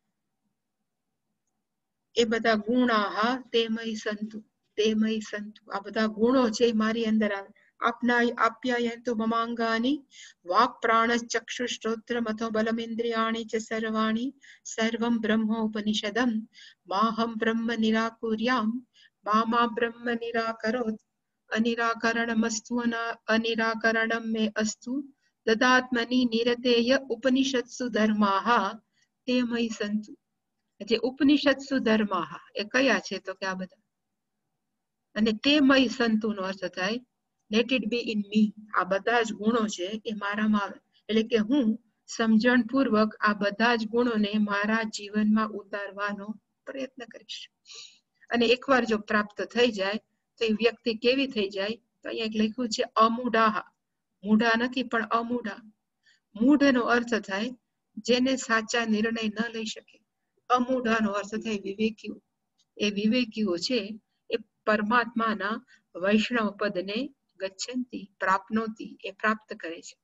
એ બધા ગુણાહ તેમય સંતુ, તેમય સંતુ. આ બધા ગુણો છે મારી અંદર આવે. આપ્યાયન્તુ મમાંગાની વાક પ્રાણ ચક્ષુ શ્રોત્ર મથો બલમિન્દ્રિયાણી ચ સર્વાણી સર્વમ બ્રહ્મોપનિષદમ માહમ બ્રહ્મ નિરાકુર્યામ મા બ્રહ્મ નિરાકરોત અનિરાકરણમસ્તુ અનિરાકરણમ મે અસ્તુ દદાત્મની નિરતેય ઉપનિષત્સુ ધર્માઃ તેમય સંતુ. જે ઉપનિષત્સુ ધર્માઃ એ કયા છે? તો કે આ બધા. અને તેમય સંતુ નો અર્થ થાય let it be in me. આ બધા જ ગુણો છે એ મારામાં આવે, એટલે કે હું સમજણપૂર્વક આ બધા જ ગુણોને મારા જીવનમાં ઉતારવાનો પ્રયત્ન કરીશ. અને એકવાર જો પ્રાપ્ત થઈ જાય તો એ વ્યક્તિ કેવી થઈ જાય? તો અહીંયા લખ્યું છે અમૂઢા. મૂઢા નથી પણ અમૂઢા. મૂઢનો અર્થ થાય જેને સાચા નિર્ણય ન લઈ શકે. અમૂઢાનો અર્થ થાય વિવેકીઓ. એ વિવેકીઓ છે એ પરમાત્માના વૈષ્ણવ પદને ગચ્છન્તિ, પ્રાપ્નોતિ, એ પ્રાપ્ત કરે છે.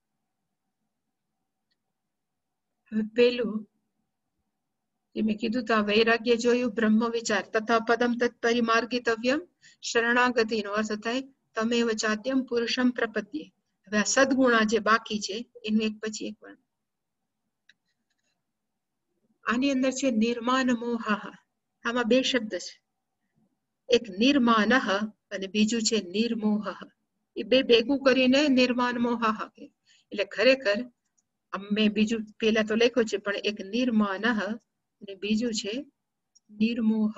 હવે પેલું જે મેં કીધું તો વૈરાગ્ય જોયું, બ્રહ્મ વિચાર, તથા પદમ તત્પરિમાર્ગિતવ્યમ, શરણાગતિનો અર્થ થાય તમેવ ચાદ્યમ પુરુષમ પ્રપદ્યે. હવે આ સદગુણા જે બાકી છે એનું એક પછી એક વર્ણન. આની અંદર છે નિર્માન મોહ. આમાં બે શબ્દ છે, એક નિર્માન અને બીજું છે નિર્મોહ. એ બે ભેગું કરીને નિર્માન મોહ. એટલે ખરેખર મેં બીજું પેલા તો લખ્યું છે, પણ એક નિર્માન અને બીજું છે નિર્મોહ.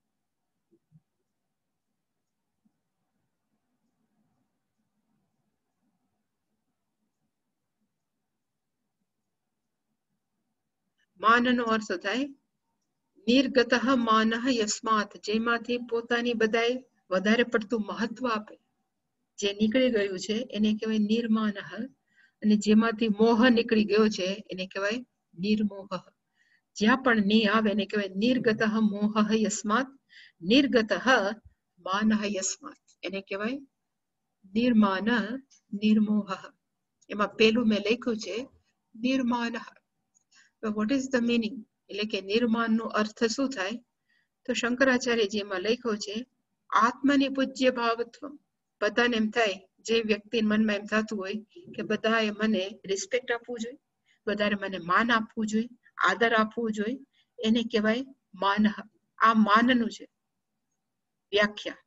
માનનો અર્થ થાય નિર્ગત માન યસ્માત, જેમાંથી પોતાની બધાય વધારે પડતું મહત્વ આપે, જે નીકળી ગયું છે એને કહેવાય નિર્માન. અને જેમાંથી મોહ નીકળી ગયો છે એને કહેવાય નિર્મોહ. જ્યાં પણ ની આવે એને કહેવાય નિર્ગત મોહ યસ્માત, નિર્ગત માન યસ્માત, એને કહેવાય નિર્માન નિર્મોહ. એમાં પેલું મેં લખ્યું છે નિર્માન. What is the meaning? એટલે કે નિર્માણનો અર્થ શું થાય? તો શંકરાચાર્યજી એમાં લખ્યો છે આત્મની પૂજ્ય ભાવત્વ. બધાને એમ થાય, જે વ્યક્તિ મનમાં એમ થતું હોય કે બધાએ મને રિસ્પેક્ટ આપવું જોઈએ, બધાએ મને માન આપવું જોઈએ, આદર આપવું જોઈએ, એને કહેવાય માન. આ માનનું છે વ્યાખ્યા.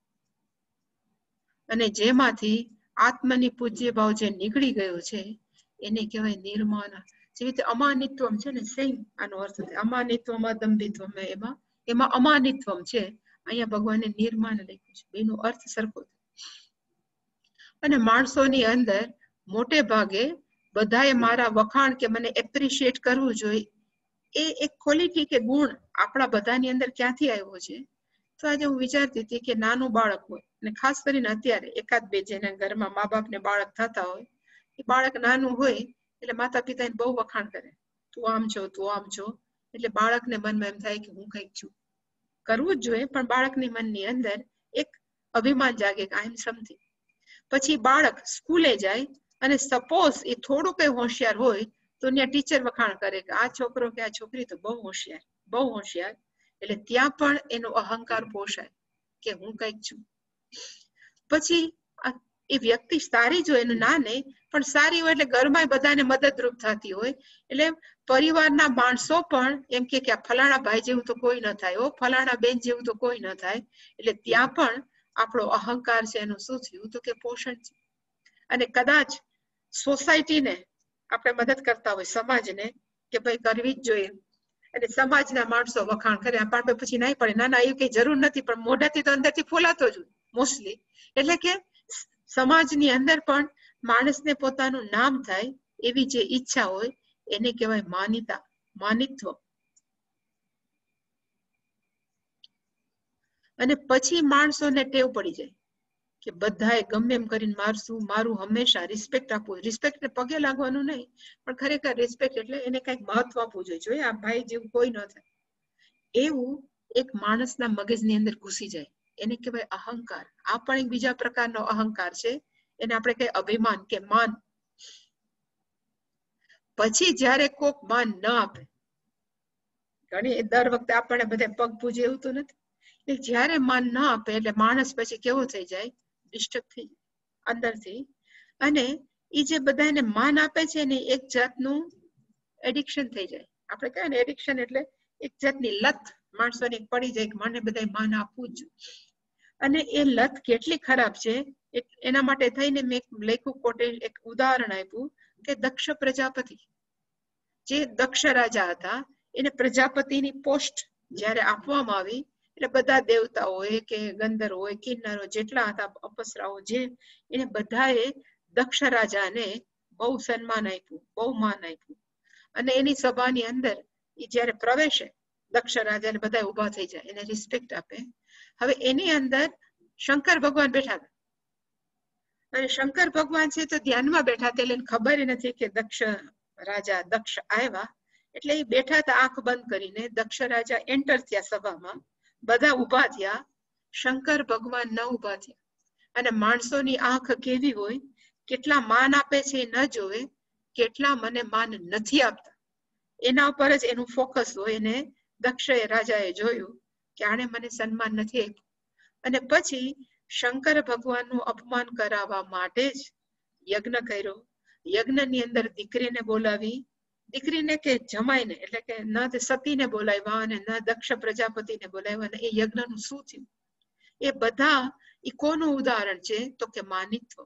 અને જેમાંથી આત્મની પૂજ્ય ભાવ જે નીકળી ગયો છે એને કહેવાય નિર્માણ. જેવી રીતે અમાનિત્વમ છે ને, સેમ આનો અર્થ થાય અમાનિત્વમ અદંભિત્વમ. એમાં અમાનિત્વમ છે, અહીંયા ભગવાને નિર્માણ લખ્યું છે. એનો અર્થ સરખો. અને માણસોની અંદર મોટે ભાગે બધાએ મારા વખાણ કે મને એપ્રિશિએટ કરવું જોઈએ, એ એક ક્વોલિટી કે ગુણ આપણા બધાની અંદર ક્યાંથી આવ્યો છે? તો આજે હું વિચારતી હતી કે નાનું બાળક હોય, અને ખાસ કરીને અત્યારે એકાદ બે જેના ઘરમાં મા બાપને બાળક થતા હોય, એ બાળક નાનું હોય એટલે માતા પિતા એને બહુ વખાણ કરે, તું આમ છો, તું આમ છો. એટલે બાળકને મનમાં એમ થાય કે હું કંઈક છું. કરવું જ જોઈએ, પણ બાળકની મનની અંદર એક અભિમાન જાગે કે આઈ એમ સમથિંગ. પછી બાળક સ્કૂલે જાય અને સપોઝ એ થોડું કઈ હોશિયાર હોય તો ત્યાં ટીચર વખાણ કરે કે આ છોકરો કે આ છોકરી તો બહુ હોશિયાર, બહુ હોશિયાર. એટલે ત્યાં પણ એનો અહંકાર પોષાય કે હું કંઈક છું. પછી એ વ્યક્તિ સારી જ હોય, એનું ના નહીં પણ સારી હોય એટલે ઘરમાં બધાને મદદરૂપ થતી હોય, એટલે પરિવારના માણસો પણ એમ કે આ ફલાણા ભાઈ જેવું તો કોઈ ન થાય, ફલાણા બેન જેવું તો કોઈ ન થાય. એટલે ત્યાં પણ આપણો અહંકાર છે એનું શું થયું? તો કે પોષણ છે. અને કદાચ સોસાયટીને આપણે મદદ કરતા હોય, સમાજને કે ભાઈ કરવી જ જોઈએ, અને સમાજના માણસો વખાણ કરે, આપણે પછી નહીં પડે, ના ના એ કઈ જરૂર નથી, પણ મોઢાથી તો અંદરથી ફોલાતો જ હોય મોસ્ટલી. એટલે કે સમાજની અંદર પણ માણસને પોતાનું નામ થાય એવી જે ઈચ્છા હોય એને કહેવાય માનિતા, માનિત્વ. અને પછી માણસોને ટેવ પડી જાય કે બધાએ ગમે એમ કરીને મારું હંમેશા રિસ્પેક્ટ આપવું. રિસ્પેક્ટ પગે લાગવાનું નહીં, પણ ખરેખર રિસ્પેક્ટ એટલે એને કઈક મહત્વ આપવું જોઈએ. આ ભાઈ જેવું કોઈ ન થાય, એવું એક માણસના મગજની અંદર ઘૂસી જાય, એને કહેવાય અહંકાર. આ પણ એક બીજા પ્રકારનો અહંકાર છે, એને આપણે કઈ અભિમાન કે માન. પછી જયારે કોક માન ન આપે, ઘણી દર વખતે આપણને બધા પગ પૂજે એવું તો નથી, જયારે માન ન આપે એટલે માણસ પછી કેવો થઈ જાય? ડિસ્ટર્બ થઈ જાય અંદરથી. અને એ જે બધાને માન આપે છે ને એક જાતનું એડિક્શન થઈ જાય. આપણે કહેવાય ને એડિક્શન એટલે એક જાતની લત માણસોને પડી જાય કે મને બધા માન આપવું જ. અને એ લત કેટલી ખરાબ છે એના માટે થઈને મેં લેખું કોટે એક ઉદાહરણ આપ્યું કે દક્ષ પ્રજાપતિ, જે દક્ષ રાજા હતા, એને પ્રજાપતિની પોસ્ટ જયારે આપવામાં આવી એટલે બધા દેવતાઓ હોય કે ગંધર્વો હોય, કિન્નરો જેટલા હતા, અપ્સરાઓ જે, એને બધાએ દક્ષ રાજાને બહુ સન્માન આપ્યું, બહુ માન આપ્યું. અને એની સભાની અંદર એ જયારે પ્રવેશે, દક્ષ રાજાને બધા ઉભા થઈ જાય, એને રિસ્પેક્ટ આપે. હવે એની અંદર શંકર ભગવાન બેઠા હતા. અને શંકર ભગવાન છે તો ધ્યાનમાં બેઠા હતા, એટલે ખબર નથી કે દક્ષ રાજા દક્ષ આવ્યા. એટલે એ બેઠા હતા આંખ બંધ કરીને. દક્ષ રાજા એન્ટર થયા સભામાં, બધા ઉભા થયા, શંકર ભગવાન ન ઉભા થયા. અને માણસોની આંખ કેવી હોય, કેટલા માન આપે છે એ ન જોવે, કેટલા મને માન નથી આપતા એના ઉપર જ એનું ફોકસ હોય. અને દક્ષ રાજાએ જોયું કે આણે મને સન્માન નથી આપ્યું. અને પછી શંકર ભગવાનનું અપમાન કરાવવા માટે જ યજ્ઞ કર્યો. યજ્ઞની અંદર દીકરીને બોલાવી, દીકરીને કે જમાઈને, એટલે કે ન સતીને બોલાવ્યા અને ન દક્ષ પ્રજાપતિને બોલાવ્યા. અને એ યજ્ઞનું શું થયું એ બધા એ કોનું ઉદાહરણ છે તો કે માનિત્વ.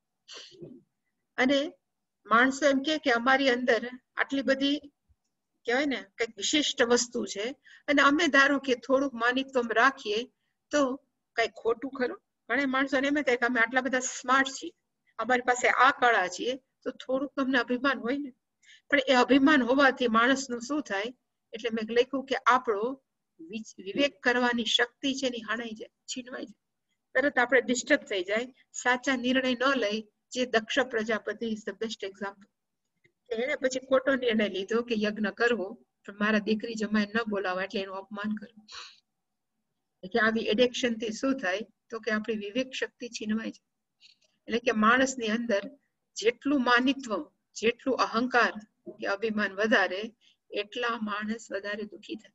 અને માણસો એમ કે અમારી અંદર આટલી બધી કહેવાય ને કઈક વિશિષ્ટ વસ્તુ છે, અને અમે ધારો કે થોડુંક માનિત્વ રાખીએ તો કઈ ખોટું ખરું? ઘણા માણસોને એમ થાય કે અમે આટલા બધા સ્માર્ટ છીએ, અમારી પાસે આ કળા છીએ, તો થોડુંક તમને અભિમાન હોય ને. પણ એ અભિમાન હોવાથી માણસનું શું થાય? એટલે મેં લખ્યું કે આપણો વિવેક કરવાની શક્તિ છે ને હણાઈ જાય, છીનવાઈ જાય. તરત આપણે ડિસ્ટર્બ થઈ જાય, સાચા નિર્ણય ન લઈ. જે Daksha Prajapati is the best example. એને પછી ખોટો નિર્ણય લીધો કે યજ્ઞ કરવો, પણ મારા દીકરી જમાઈ ન બોલાવા, એટલે એનું અપમાન કરવું. એટલે આવી એડિક્શન થી શું થાય તો કે આપણી વિવેક શક્તિ છીનવાય છે. એટલે કે માણસની અંદર જેટલું માનિત્વ, જેટલું અહંકાર કે અભિમાન વધારે, એટલા માણસ વધારે દુઃખી થાય.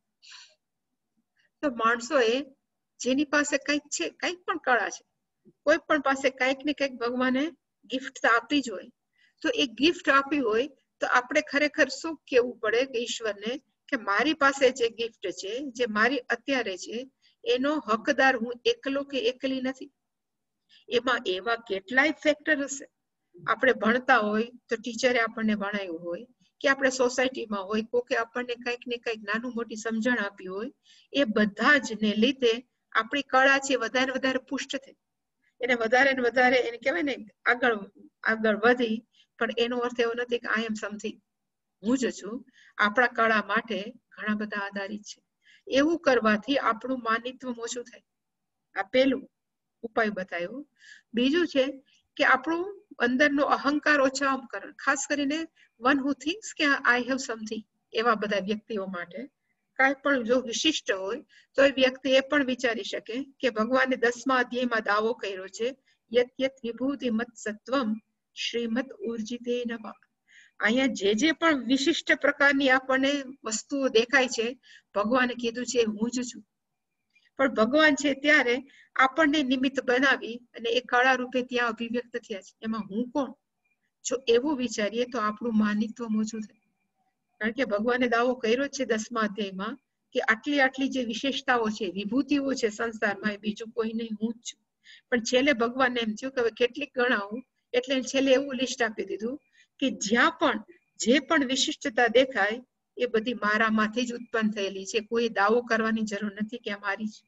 તો માણસોએ જેની પાસે કંઈક છે, કંઈક પણ કળા છે, કોઈ પણ પાસે કંઈક ને કંઈક ભગવાને ગિફ્ટ આપી જ હોય. તો એ ગિફ્ટ આપી હોય તો આપણે ખરેખર શું કેવું પડે કે ઈશ્વરને કે મારી પાસે જે ગિફ્ટ છે, જે મારી અત્યારે છે, એનો હકદાર હું એકલો કે એકલી નથી. એમાં એવા કેટલાય ફેક્ટર હશે. આપણે ભણતા હોય તો ટીચરે આપણને ભણાવ્યું હોય, કે આપણે સોસાયટીમાં હોય, કોકે આપણને કંઈક ને કંઈક નાનું મોટી સમજણ આપી હોય. એ બધા જ ને લીધે આપણી કળા છે વધારે વધારે પુષ્ટ થઈ, એને વધારે ને વધારે એને કહેવાય ને આગળ આગળ વધી. પણ એનો અર્થ એવો નથી કે આઈ એમ સમથિંગ, હું જ છું. આપણા કળા માટે ઘણા બધા આધારિત છે. એવું કરવાથી આપણું માનિત્વ ઓછું થાય. આ પેલું ઉપાય બતાવ્યો. બીજું છે કે આપણું અંદરનો અહંકાર ઓછાકરણ, ખાસ કરીને વન હુ થિંક્સ કે આઈ હેવ સમથિંગ, એવા બધા વ્યક્તિઓ માટે કાંઈ પણ જો વિશિષ્ટ હોય તો એ વ્યક્તિ એ પણ વિચારી શકે કે ભગવાને 10મા અધ્યાયમાં દાવો કર્યો છે, યત યત વિભૂતિ મત સત્વમ શ્રીમદ ઉર્જિતે નવા. અહીંયા જે પણ વિશિષ્ટ પ્રકારની આપણને વસ્તુઓ દેખાય છે, ભગવાને કીધું છે હું જ છું. પણ ભગવાન છે ત્યારે આપણને નિમિત્ત બનાવી અને એ કળા રૂપે ત્યાં અભિવ્યક્ત થયા છે. એમાં હું કોણ? જો એવું વિચારીએ તો આપણું માનિત્વ ઓછું થાય. કારણ કે ભગવાને દાવો કર્યો છે 10મા અધ્યાયમાં કે આટલી આટલી જે વિશેષતાઓ છે, વિભૂતિઓ છે સંસારમાં, એ બીજું કોઈ નહીં, હું જ છું. પણ છેલ્લે ભગવાનને એમ થયું કે હવે કેટલીક ગણાવું, એટલે છેલ્લે એવું લિસ્ટ આપી દીધું કે જ્યાં પણ જે પણ વિશિષ્ટતા દેખાય એ બધી મારામાંથી જ ઉત્પન્ન થયેલી છે. કોઈ દાવો કરવાની જરૂર નથી કે આ મારી છે.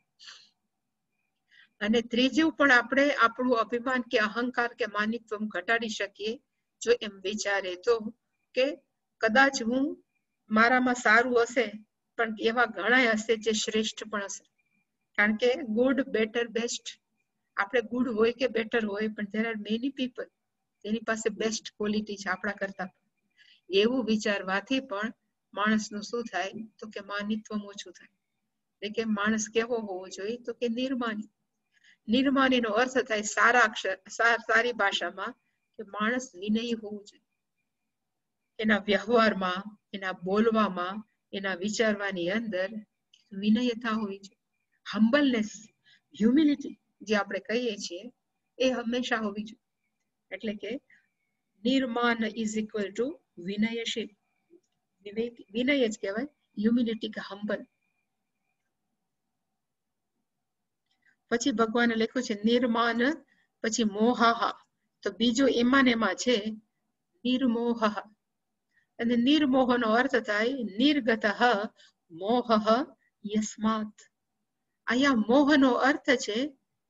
અને ત્રીજું પણ આપણે આપણું અભિમાન કે અહંકાર કે માનિત્વ ઘટાડી શકીએ જો એમ વિચારે તો કે કદાચ હું મારામાં સારું હશે, પણ એવા ઘણા હશે જે શ્રેષ્ઠ પણ હશે. કારણ કે ગુડ, બેટર, બેસ્ટ, આપણે ગુડ હોય કે બેટર હોય, પણ there are many people જેની પાસે બેસ્ટ ક્વોલિટી છે આપણા કરતા. એવું વિચારવાથી પણ માણસનું શું થાય તો કે માનિત્વ ઓછું થાય. એટલે કે માણસ કેવો હોવો જોઈએ તો કે નિર્માની. નિર્માનીનો અર્થ થાય સારા અક્ષર, સારી ભાષામાં કે માણસ વિનયી હોવું જોઈએ. એના વ્યવહારમાં, એના બોલવામાં, એના વિચારવાની અંદર વિનયતા હોવી જોઈએ. હમ્બલનેસ, હ્યુમિલિટી જે આપણે કહીએ છીએ એ હંમેશા હોવી જોઈએ. એટલે કે નિર્માન ઇઝ ઇક્વલ ટુ વિનયશીલ. વિનય જ કહેવાય, હ્યુમિલિટી કે હમ્બલ. પછી ભગવાને લખ્યું છે નિર્માન, પછી મોહા, તો બીજો એમાં છે નિર્મોહ. અને નિર્મોહનો અર્થ થાય નિર્ગત મોહ યસ્માત. અહીંયા મોહનો અર્થ છે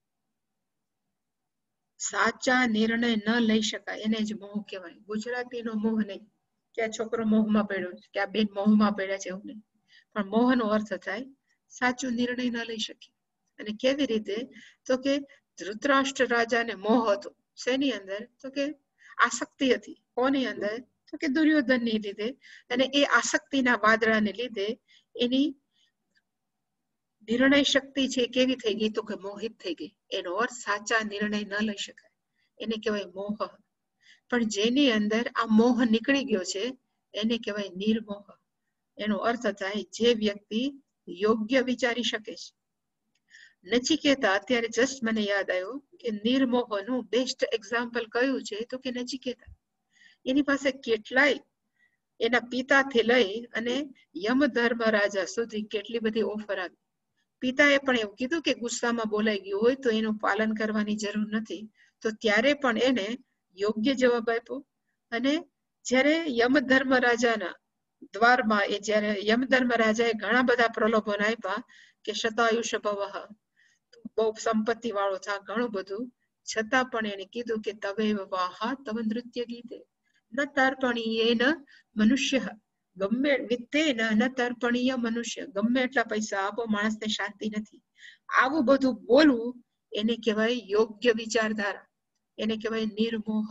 સાચા નિર્ણય ન લઈ શકાય, એને જ મોહ કહેવાય. ગુજરાતીનો મોહ નહીં કે આ છોકરો મોહમાં પડ્યો છે કે આ બેન મોહમાં પડ્યા છે, એવું નહીં. પણ મોહનો અર્થ થાય સાચો નિર્ણય ન લઈ શકે. અને કેવી રીતે? તો કે ધૃતરાષ્ટ્ર રાજાને મોહ હતો. શેની અંદર? તો કે આસક્તિ હતી. કોની અંદર? તો કે દુર્યોધનની લીધે. અને એ આસક્તિના વાદળાને લીધે એની નિર્ણય શક્તિ છે કેવી થઈ ગઈ? તો કે મોહિત થઈ ગઈ. એનો અર્થ સાચા નિર્ણય ન લઈ શકાય, એને કહેવાય મોહ. પણ જેની અંદર આ મોહ નીકળી ગયો છે એને કહેવાય નિર્મોહ. એનો અર્થ થાય જે વ્યક્તિ યોગ્ય વિચારી શકે છે. નચિકેતા, અત્યારે જસ્ટ મને યાદ આવ્યું કે નિર્મોહનું બેસ્ટ એક્ઝામ્પલ કયું છે? તો કે નચિકેતા. એની પાસે કેટલાય એના પિતાથી લઈ અને યમ ધર્મરાજા સુધી કેટલી બધી ઓફર આવી. પિતાએ પણ એવું કીધું કે ગુસ્સામાં બોલાઈ ગયું હોય તો એનું પાલન કરવાની જરૂર નથી. તો ત્યારે પણ એને યોગ્ય જવાબ આપ્યો. અને જ્યારે યમ ધર્મરાજાના દ્વારમાં જ્યારે યમ ધર્મરાજાએ ઘણા બધા પ્રલોભન આપ્યા કે શતાયુષ ભવઃ, બહુ સંપત્તિ વાળો થા, ઘણું બધું, છતાં પણ એને કીધું કે તવૈવ વાહા તવ નૃત્ય ગીતે ન તર્પણીય ન મનુષ્ય, ગમે વિત્તેન ન તર્પણીય મનુષ્ય, ગમે એટલા પૈસા આપો માણસને શાંતિ નથી. આવું બધું બોલવું એને કહેવાય યોગ્ય વિચારધારા, એને કહેવાય નિર્મોહ.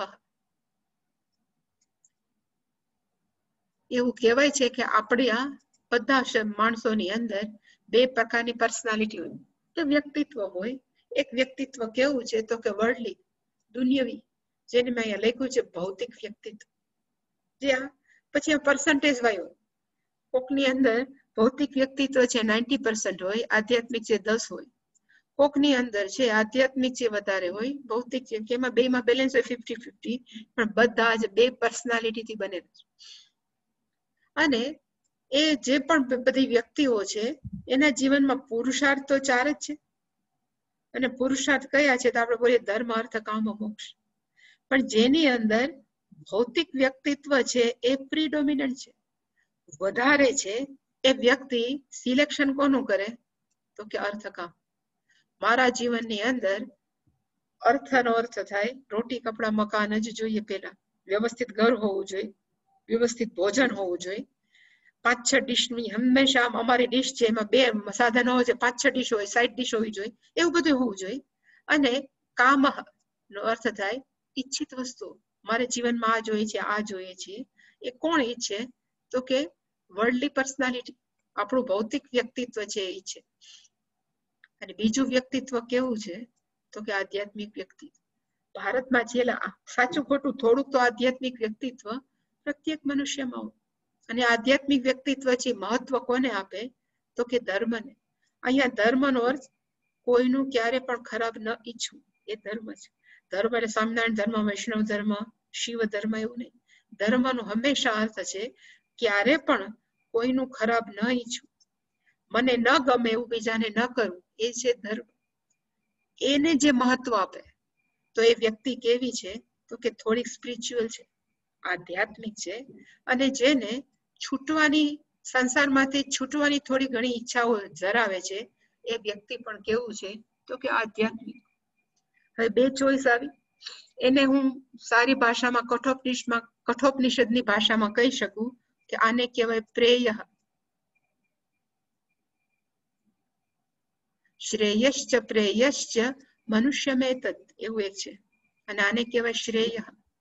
એવું કહેવાય છે કે આપણા બધા માણસોની અંદર બે પ્રકારની પર્સનાલિટી હોય, કે વ્યક્તિત્વ હોય. એક વ્યક્તિત્વ કેવું છે? તો કે વર્લ્ડલી, દુનિયાવી, જેને મેં અહીંયા લખ્યું છે ભૌતિક વ્યક્તિત્વ. જ્યાં પછી આ પર્સન્ટેજ વાયો, કોકની અંદર ભૌતિક વ્યક્તિત્વ છે 90% હોય, આધ્યાત્મિક છે 10 હોય. કોકની અંદર છે આધ્યાત્મિક છે વધારે હોય, ભૌતિક છે કે એમાં બેમાં બેલેન્સ હોય 50-50. પણ બધા જ બે પર્સનાલિટીથી બનેલા છે. અને એ જે પણ બધી વ્યક્તિઓ છે એના જીવનમાં પુરુષાર્થ તો 4 જ છે. અને પુરુષાર્થ કયા છે? તો આપણે બોલીએ ધર્મ, અર્થ, કામ, મોક્ષ. પણ જેની અંદર ભૌતિક વ્યક્તિત્વ છે એ પ્રીડોમિનન્ટ છે, વધારે છે. એ વ્યક્તિ સિલેક્શન કોનું કરે? તો કે અર્થ, કામ. મારા જીવનની અંદર અર્થનો અર્થ થાય રોટી, કપડા, મકાન જ જોઈએ. પેલા વ્યવસ્થિત ઘર હોવું જોઈએ, વ્યવસ્થિત ભોજન હોવું જોઈએ. 5-6 ડીશની હંમેશા અમારી ડીશ છે એમાં 2 સાધનો હોય છે, 5-6 ડીશ હોય, સાઈડ ડીશ હોવી જોઈએ, એવું બધું હોવું જોઈએ. અને કામ નો અર્થ થાય ઈચ્છિત વસ્તુ, મારે જીવનમાં આ જોઈએ છે, આ જોઈએ છે. એ કોણ ઈચ્છે? તો કે વર્લ્ડલી પર્સનાલિટી, આપણું ભૌતિક વ્યક્તિત્વ છે એ છે. અને બીજું વ્યક્તિત્વ કેવું છે? તો કે આધ્યાત્મિક વ્યક્તિત્વ. ભારતમાં છેલ્લા સાચું ખોટું થોડુંક તો આધ્યાત્મિક વ્યક્તિત્વ પ્રત્યેક મનુષ્યમાં હોય. અને આધ્યાત્મિક વ્યક્તિત્વ છે મહત્વ કોને આપે? તો કે ધર્મને. અહીંયા ધર્મનો અર્થ કોઈનું ક્યારે પણ ખરાબ ન ઈચ્છવું, એ ધર્મ છે. ધર્મ એટલે સ્વામિનારાયણ ધર્મ, વૈષ્ણવ ધર્મ, શિવ ધર્મ, એવું નહીં. ધર્મનો હંમેશા અર્થ છે ક્યારે પણ કોઈનું ખરાબ ન ઈચ્છવું, મને ન ગમે એવું બીજાને ન કરવું, એ છે ધર્મ. એને જે મહત્વ આપે તો એ વ્યક્તિ કેવી છે? તો કે થોડીક સ્પિરિચ્યુઅલ છે, આધ્યાત્મિક છે. અને જેને છૂટવાની, સંસારમાંથી છૂટવાની થોડી ઘણી ઈચ્છાઓ ધરાવે છે, એ વ્યક્તિ પણ કેવું છે? તો કે આધ્યાત્મિક. હવે 2 ચોઈસ આવી. એને હું સારી ભાષામાં કઠોપનિષદની ભાષામાં કહી શકું કે આને કહેવાય પ્રેય. શ્રેયશ્ચ પ્રેયશ્ચ મનુષ્યમેતત, એવું એક છે. અને આને કહેવાય શ્રેય.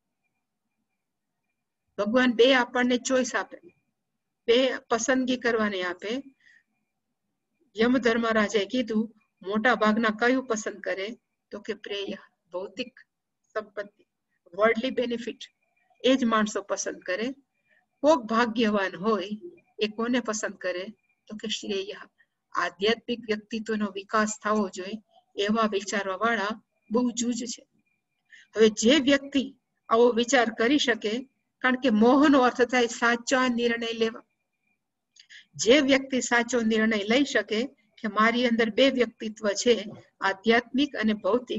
ભગવાન 2 આપણને ચોઈસ આપે, 2 પસંદગી કરવાની આપે. યમ ધર્મરાજાએ કીધું મોટા ભાગના કયું પસંદ કરે? તો કે પ્રેય, ભૌતિક સંપત્તિ, વર્લ્ડલી બેનિફિટ, એ જ માણસો પસંદ કરે. કોક ભાગ્યવાન હોય એ કોને પસંદ કરે? તો કે શ્રેય, આધ્યાત્મિક વ્યક્તિત્વનો વિકાસ થવો જોઈએ એવા વિચારવા વાળા બહુ જૂજ છે. હવે જે વ્યક્તિ આવો વિચાર કરી શકે, કારણ કે મોહનો અર્થ થાય સાચા નિર્ણય લેવા. જે વ્યક્તિ સાચો નિર્ણય લઈ શકે કે મારી અંદર 2 વ્યક્તિત્વ છે, આધ્યાત્મિક અને ભૌતિક.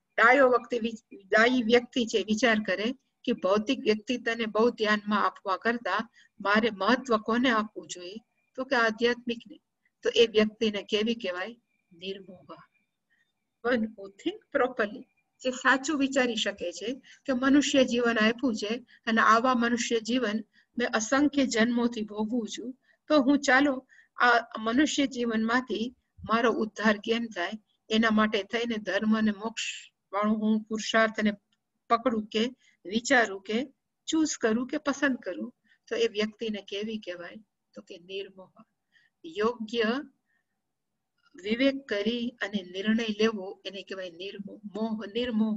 ડાયી વ્યક્તિ છે વિચાર કરે કે ભૌતિક વ્યક્તિત્વને બહુ ધ્યાનમાં આપવા કરતા મારે મહત્વ કોને આપવું જોઈએ? તો કે આધ્યાત્મિકને. તો એ વ્યક્તિને કેવી કહેવાય? નિર્મોહ. વન હુ થિંક પ્રોપરલી, જે સાચું વિચારી શકે છે કે મનુષ્ય જીવન આપ્યું છે અને આવા મનુષ્ય જીવન મેં અસંખ્ય જન્મોથી ભોગવું છું, તો હું ચાલો આ મનુષ્ય જીવનમાંથી મારો ઉદ્ધાર કેમ થાય એના માટે થઈને ધર્મ અને મોક્ષ વાળું હું પુરુષાર્થ અને પકડું કે વિચારું કે ચૂઝ કરું કે પસંદ કરું, તો એ વ્યક્તિને કેવી કહેવાય? તો કે નિર્મોહ. યોગ્ય વિવેક કરી અને નિર્ણય લેવો એને કહેવાય નિર્મોહ. નિર્મોહ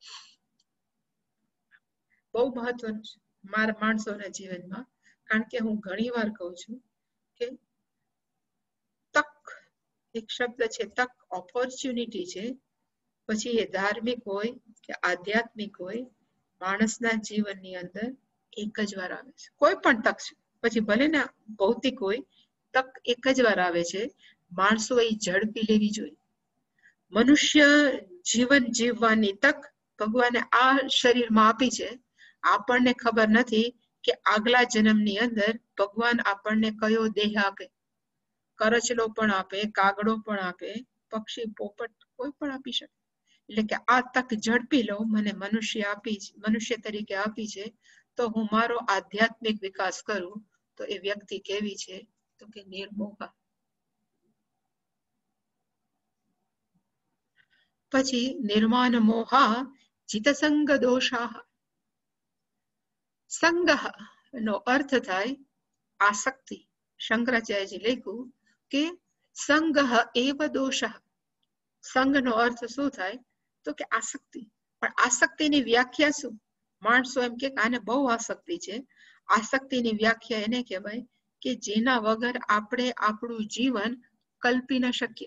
બહુ મહત્વનું છે મારા માણસોના જીવનમાં, કારણ કે હું ઘણી વાર કહું છું કે તક, એક શબ્દ છે તક, ઓપોર્ચ્યુનિટી છે, પછી એ ધાર્મિક હોય કે આધ્યાત્મિક હોય, માણસના જીવનની અંદર એક જ વાર આવે છે. કોઈ પણ તક છે, પછી ભલે ને ભૌતિક હોય, તક એક જ વાર આવે છે. માણસો એ ઝડપી લેવી જોઈએ. મનુષ્ય જીવન જીવવાની તક ભગવાને આ શરીરમાં આપી છે. આપણને ખબર નથી કે આગલા જન્મની અંદર ભગવાન આપણને કયો દેહ આપે. કરચલો પણ આપે, કાગડો પણ આપે, પક્ષી પોપટ કોઈ પણ આપી શકે. એટલે કે આ તક ઝડપી લો, મને મનુષ્ય તરીકે આપી છે, તો હું મારો આધ્યાત્મિક વિકાસ કરું. તો એ વ્યક્તિ કેવી છે? તો કે નિર્મોહ. પછી નિર્માણ મોહા ચિતસંગ દોષા. સંગ નો અર્થ થાય આસક્તિ. શંકરાચાર્યજી લખ્યું કે સંગ એવ દોષ. સંગનો અર્થ શું થાય? તો કે આસક્તિ. પણ આસક્તિની વ્યાખ્યા શું? માણસો એમ કે આને બહુ આસક્તિ છે. આસક્તિની વ્યાખ્યા એને કહેવાય કે જેના વગર આપણે આપણું જીવન કલ્પી ન શકીએ.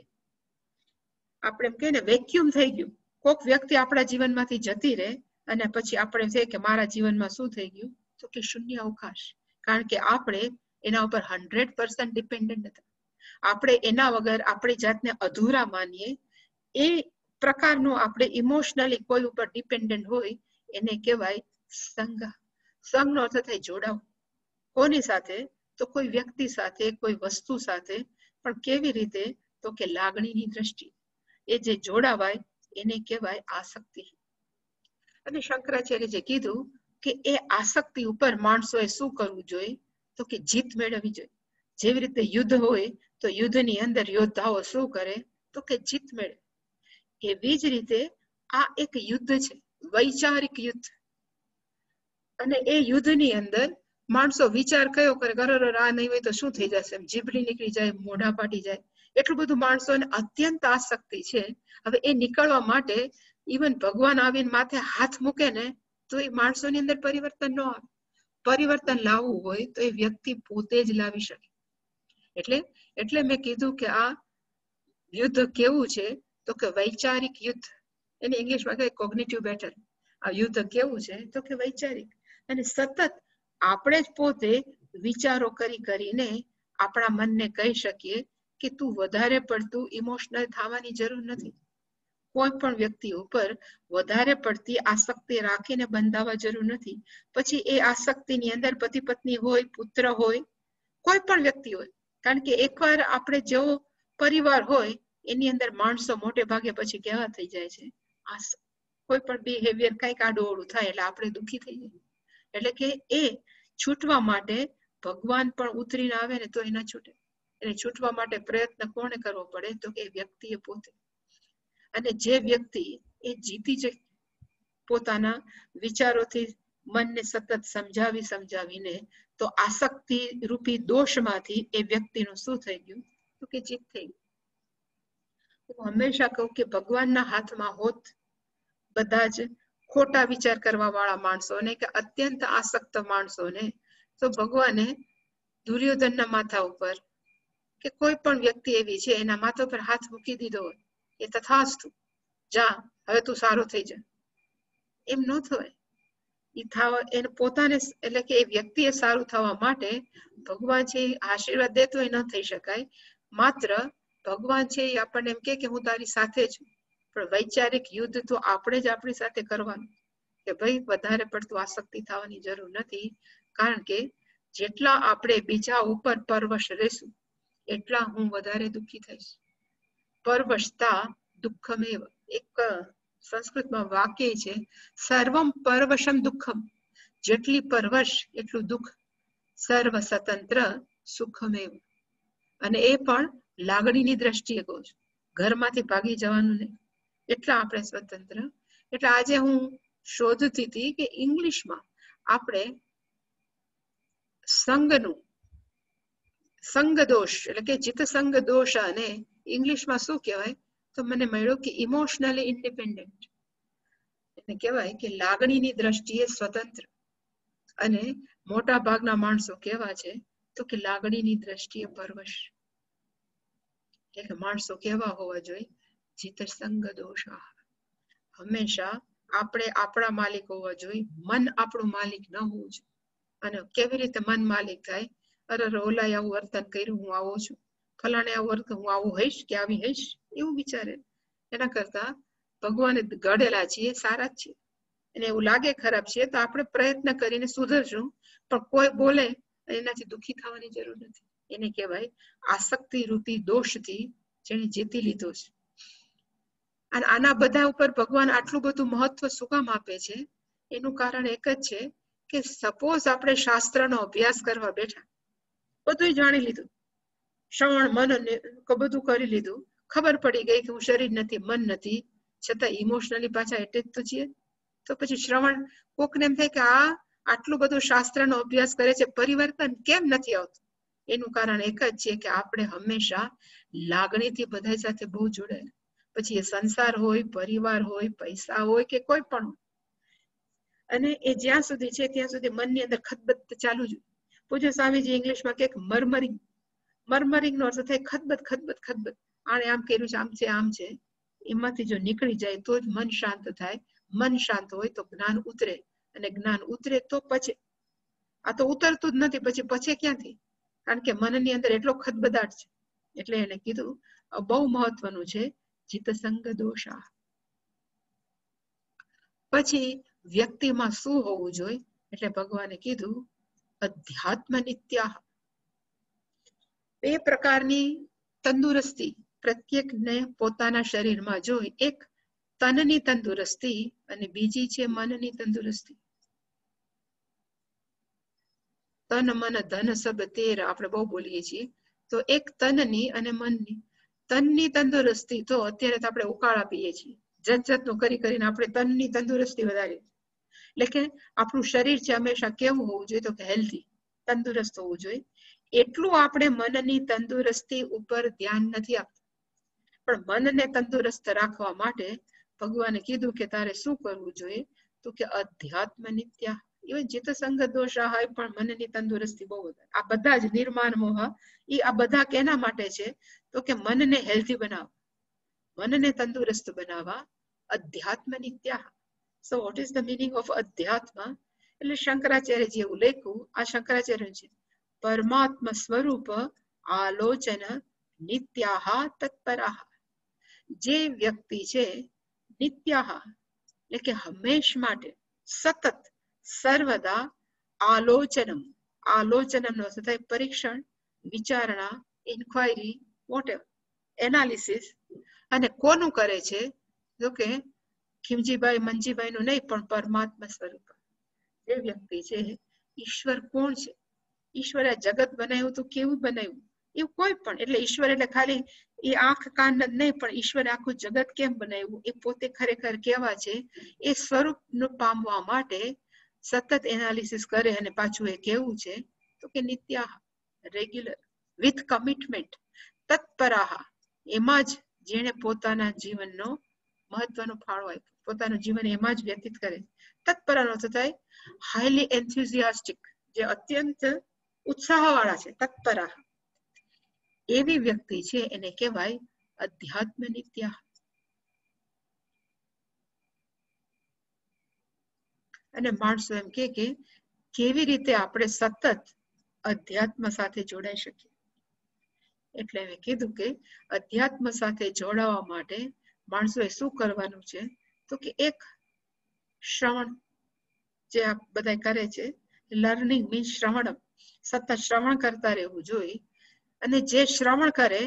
આપણે એમ કહીએ ને વેક્યુમ થઈ ગયું. કોઈક વ્યક્તિ આપણા જીવનમાંથી જતી રહે અને પછી આપણે કહે કે મારા જીવનમાં શું થઈ ગયું? તો કે શૂન્ય અવકાશ. કારણ કે આપણે એના ઉપર 100% ડિપેન્ડન્ટ હતા. આપણે એના વગર આપણી જાતને અધૂરા માનીએ. એ પ્રકારનું આપણે ઇમોશનલી કોઈ ઉપર ડિપેન્ડન્ટ હોય એને કહેવાય સંગ. સંગનો અર્થ થાય જોડાવ. કોની સાથે? તો કોઈ વ્યક્તિ સાથે, કોઈ વસ્તુ સાથે. પણ કેવી રીતે? તો કે લાગણીની દ્રષ્ટિ. એ જે જોડાવાય એને કહેવાય આસક્તિ. અને શંકરાચાર્ય જે કીધું કે એ આસક્તિ ઉપર માણસોએ શું કરવું જોઈએ? તો કે જીત મેળવવી જોઈએ. જેવી રીતે યુદ્ધ હોય તો યુદ્ધની અંદર યોદ્ધાઓ શું કરે? તો કે જીત મેળવે. એવી જ રીતે આ એક યુદ્ધ છે, વૈચારિક યુદ્ધ. અને એ યુદ્ધની અંદર માણસો વિચાર કયો કરે? આ નહીં હોય તો શું થઈ જશે? જીભડી નીકળી જાય, મોઢા ફાટી જાય. એટલું બધું માણસોને અત્યંત આસક્તિ છે. હવે એ નીકળવા માટે ઇવન ભગવાન આવીને માથે હાથ મૂકે ને તો એ માણસોની અંદર પરિવર્તન ન આવે. પરિવર્તન લાવવું હોય તો એ વ્યક્તિ પોતે જ લાવી શકે. એટલે મેં કીધું કે આ યુદ્ધ કેવું છે? તો કે વૈચારિક યુદ્ધ. એને ઇંગ્લિશમાં કહે કોગ્નિટિવ બેટલ. આ યુદ્ધ કેવું છે? તો કે વૈચારિક. અને સતત આપણે જ પોતે વિચારો કરીને આપણા મનને કહી શકીએ કે તું વધારે પડતું ઇમોશનલ થવાની જરૂર નથી. કોઈ પણ વ્યક્તિ ઉપર વધારે પડતી આસક્તિ રાખીને બંધાવા જરૂર નથી. પછી એ આસક્તિની અંદર પતિ પત્ની હોય, પુત્ર હોય, કોઈ પણ વ્યક્તિ હોય. કારણ કે એકવાર આપણે જેવો પરિવાર હોય એની અંદર માણસો મોટે ભાગે પછી કેવા થઈ જાય છે? કોઈ પણ બિહેવિયર કઈક આડું થાય એટલે આપણે દુઃખી થઈ જઈએ. એટલે કે એ છૂટવા માટે ભગવાન પણ ઉતરીને આવે ને તો એ ના છૂટે. એને છૂટવા માટે પ્રયત્ન કોને કરવો પડે? તો કે વ્યક્તિએ પોતે. અને જે વ્યક્તિ એ જીતી જાય પોતાના વિચારોથી મનને સતત સમજાવીને, તો આસક્તિ રૂપી દોષમાંથી એ વ્યક્તિનું શું થઈ ગયું? તો કે જીત થઈ ગયું. હું હંમેશા કહું કે ભગવાનના હાથમાં હોત બધા જ ખોટા વિચાર કરવા વાળા માણસોને કે અત્યંત આસક્ત માણસોને, તો ભગવાને દુર્યોધનના માથા ઉપર કે કોઈ પણ વ્યક્તિ એવી છે એના માથા પર હાથ મૂકી દીધો હોય, એ તથાસ્તુ, જા હવે તું સારો થઈ જા. એમ ન થવાય. એને પોતાને એટલે કે એ વ્યક્તિએ સારું થવા માટે ભગવાન છે આશીર્વાદ દેતો ન થઈ શકાય. માત્ર ભગવાન છે એ આપણને એમ કે હું તારી સાથે છું. પણ વૈચારિક યુદ્ધ તો આપણે જ આપણી સાથે કરવાનું કે ભાઈ વધારે પડતું આસક્તિ થવાની જરૂર નથી. કારણ કે જેટલા આપણે બીજા ઉપર પરવશ રહેશું એટલા હું વધારે દુઃખી થઈશ. પરવશતા દુઃખમેવ. એક સંસ્કૃતમાં વાક્ય છે, સર્વમ પરવશમ દુઃખમ. જેટલી પરવશ એટલું દુઃખ. સર્વ સ્વતંત્ર સુખમેવ. અને એ પણ લાગણીની દ્રષ્ટિએ કહું છું, ઘરમાંથી ભાગી જવાનું નહીં, એટલા આપણે સ્વતંત્ર. એટલે આજે હું શોધતી હતી કે ઇંગ્લિશમાં આપણે સંગ દોષ એટલે કે ચિત્ત સંગ દોષ અને ઇંગ્લિશમાં શું કહેવાય, તો મને મળ્યું કે ઇમોશનલી ઇન્ડિપેન્ડન્ટ. એને કહેવાય કે લાગણીની દ્રષ્ટિએ સ્વતંત્ર. અને મોટા ભાગના માણસો કેવા છે, તો કે લાગણીની દ્રષ્ટિએ પરવશ. એટલે માણસો કેવા હોવા જોઈએ, ચિત્ત સંગ દોષ. હંમેશા આપણે આપણા માલિક હોવા જોઈએ, મન આપણું માલિક ન હોવું જોઈએ. અને કેવી રીતે મન માલિક થાય? અરે ઓલાએ આવું વર્તન કર્યું, હું આવો છું, ફલાણે આવું વર્તન, હું આવું હઈશ કે આવી હઈશ, એવું વિચારે. એના કરતા ભગવાને ઘડેલા છીએ, સારા જ છે. અને એવું લાગે ખરાબ છે તો આપણે પ્રયત્ન કરીને સુધરશું. પણ કોઈ બોલે એનાથી દુઃખી થવાની જરૂર નથી. એને કહેવાય આસક્તિ રૂપી દોષથી જેને જીતી લીધો છે. અને આના બધા ઉપર ભગવાન આટલું બધું મહત્વ શું કામ આપે છે? એનું કારણ એક જ છે કે સપોઝ આપણે શાસ્ત્રનો અભ્યાસ કરવા બેઠા, બધું જાણી લીધું, શ્રવણ મનન બધું કરી લીધું, ખબર પડી ગઈ કે હું શરીર નથી, મન નથી, છતાં ઇમોશનલી પાછા એટેચ તો છીએ. તો પછી શ્રવણ કોકને એમ થાય કે આ આટલું બધું શાસ્ત્રનો અભ્યાસ કરે છે, પરિવર્તન કેમ નથી આવતું? એનું કારણ એક જ છે કે આપણે હંમેશા લાગણીથી બધા સાથે બહુ જોડાયેલા. પછી એ સંસાર હોય, પરિવાર હોય, પૈસા હોય કે કોઈ પણ. અને એ જ્યાં સુધી છે ત્યાં સુધી મનની અંદર ખતબત ચાલુ જ. પૂજ્ય સ્વામીજી ઇંગ્લિશમાં કે મરમરિંગ. મરમરિંગ નો અર્થ થાય ખતબત ખતબત ખતબત. આણે આમ કર્યું છે, આમ છે, આમ છે. એમાંથી જો નીકળી જાય તો જ મન શાંત થાય. મન શાંત હોય તો જ્ઞાન ઉતરે, અને જ્ઞાન ઉતરે તો પચે. આ તો ઉતરતું જ નથી, પછી પચે ક્યાંથી? કારણ કે મનની અંદર એટલો ખદબદાટ છે. એટલે એને કીધું બહુ મહત્વનું છે ચિત્ત સંગ દોષા. પછી વ્યક્તિમાં શું હોવું જોઈએ? એટલે ભગવાને કીધું અધ્યાત્મ નિત્યા. બે પ્રકારની તંદુરસ્તી પ્રત્યેકને પોતાના શરીરમાં જોઈ. એક તનની તંદુરસ્તી અને બીજી છે મનની તંદુરસ્તી. તન મન ધન સબ તેર આપણે બહુ બોલીએ છીએ. તો એક તનની અને મનની. તનની તંદુરસ્તી તો અત્યારે તો આપણે ઉકાળા પીએ છીએ, જાતનું કરી કરીને આપણે તનની તંદુરસ્તી વધારીએ. એટલે કે આપણું શરીર છે હંમેશા કેવું હોવું જોઈએ? તો કે હેલ્ધી, તંદુરસ્ત હોવું જોઈએ. એટલું આપણે મનની તંદુરસ્તી ઉપર ધ્યાન નથી આપતા. પણ મનને તંદુરસ્ત રાખવા માટે ભગવાને કીધું કે તારે શું કરવું જોઈએ? તો કે અધ્યાત્મ નિત્યા. ઇવન ચિત્ત સંગ દોષ હોય પણ મનની તંદુરસ્તી બહુ વધારે. આ બધા જ નિર્માણ મોહ, આ બધા કેના માટે છે? તો કે મનને હેલ્ધી બનાવવા, મનને તંદુરસ્ત બનાવવા. અધ્યાત્મ નિત્યા. So what is the meaning of અધ્યાત્મ? એટલે શંકરાચાર્યજી એવું લખ્યું, આ શંકરાચાર્ય છે, પરમાત્મ સ્વરૂપ આલોચન નિત્યાહ તત્પરાહ. જે વ્યક્તિ છે નિત્યાહ એટલે કે હંમેશ માટે, સતત, સર્વદા આલોચનમ. આલોચનમ નો અર્થ થાય પરીક્ષણ, વિચારણા, ઇન્ક્વાયરી, વોટેવર, એનાલિસિસ. અને કોનું કરે છે? તો કે ખીમજીભાઈ મંજીભાઈ નું નહીં, પણ પરમાત્મા સ્વરૂપ જે વ્યક્તિ છે. ઈશ્વર કોણ છે? ઈશ્વરે જગત બનાવ્યું તો કેવું બનાવ્યું? એવું કોઈ પણ. એટલે ઈશ્વર એટલે ખાલી એ આંખ કાન જ નહીં, પણ ઈશ્વરે આખું જગત કેમ બનાવ્યું એ પોતે ખરેખર કેવા છે? એ સ્વરૂપનું પામવા માટે સતત એનાલિસિસ કરે. અને પાછું એ કેવું છે? તો કે નિત્યાહ, રેગ્યુલર, વિથ કમિટમેન્ટ, તત્પરાહ. એમાં જ જેને પોતાના જીવનનો મહત્વનો ફાળો આપ્યો, પોતાનું જીવન એમાં જ વ્યતીત કરે. તત્પરાનો અર્થ થાય હાઈલી એન્થુઝિયાસ્ટિક, જે અત્યંત ઉત્સાહવાળા છે, તત્પરા. એવી વ્યક્તિ છે એને કહેવાય અધ્યાત્મ નિત્યા. અને માણસો એમ કે કેવી રીતે આપણે સતત અધ્યાત્મ સાથે જોડાઈ શકીએ? એટલે મેં કીધું કે અધ્યાત્મ સાથે જોડાવા માટે માણસોએ શું કરવાનું છે? તો કે એક શ્રવણ, જે આ બધા કરે છે, લર્નિંગ મીન્સ શ્રવણ, સતત શ્રવણ કરતા રહેવું જોઈએ. અને જે શ્રવણ કરે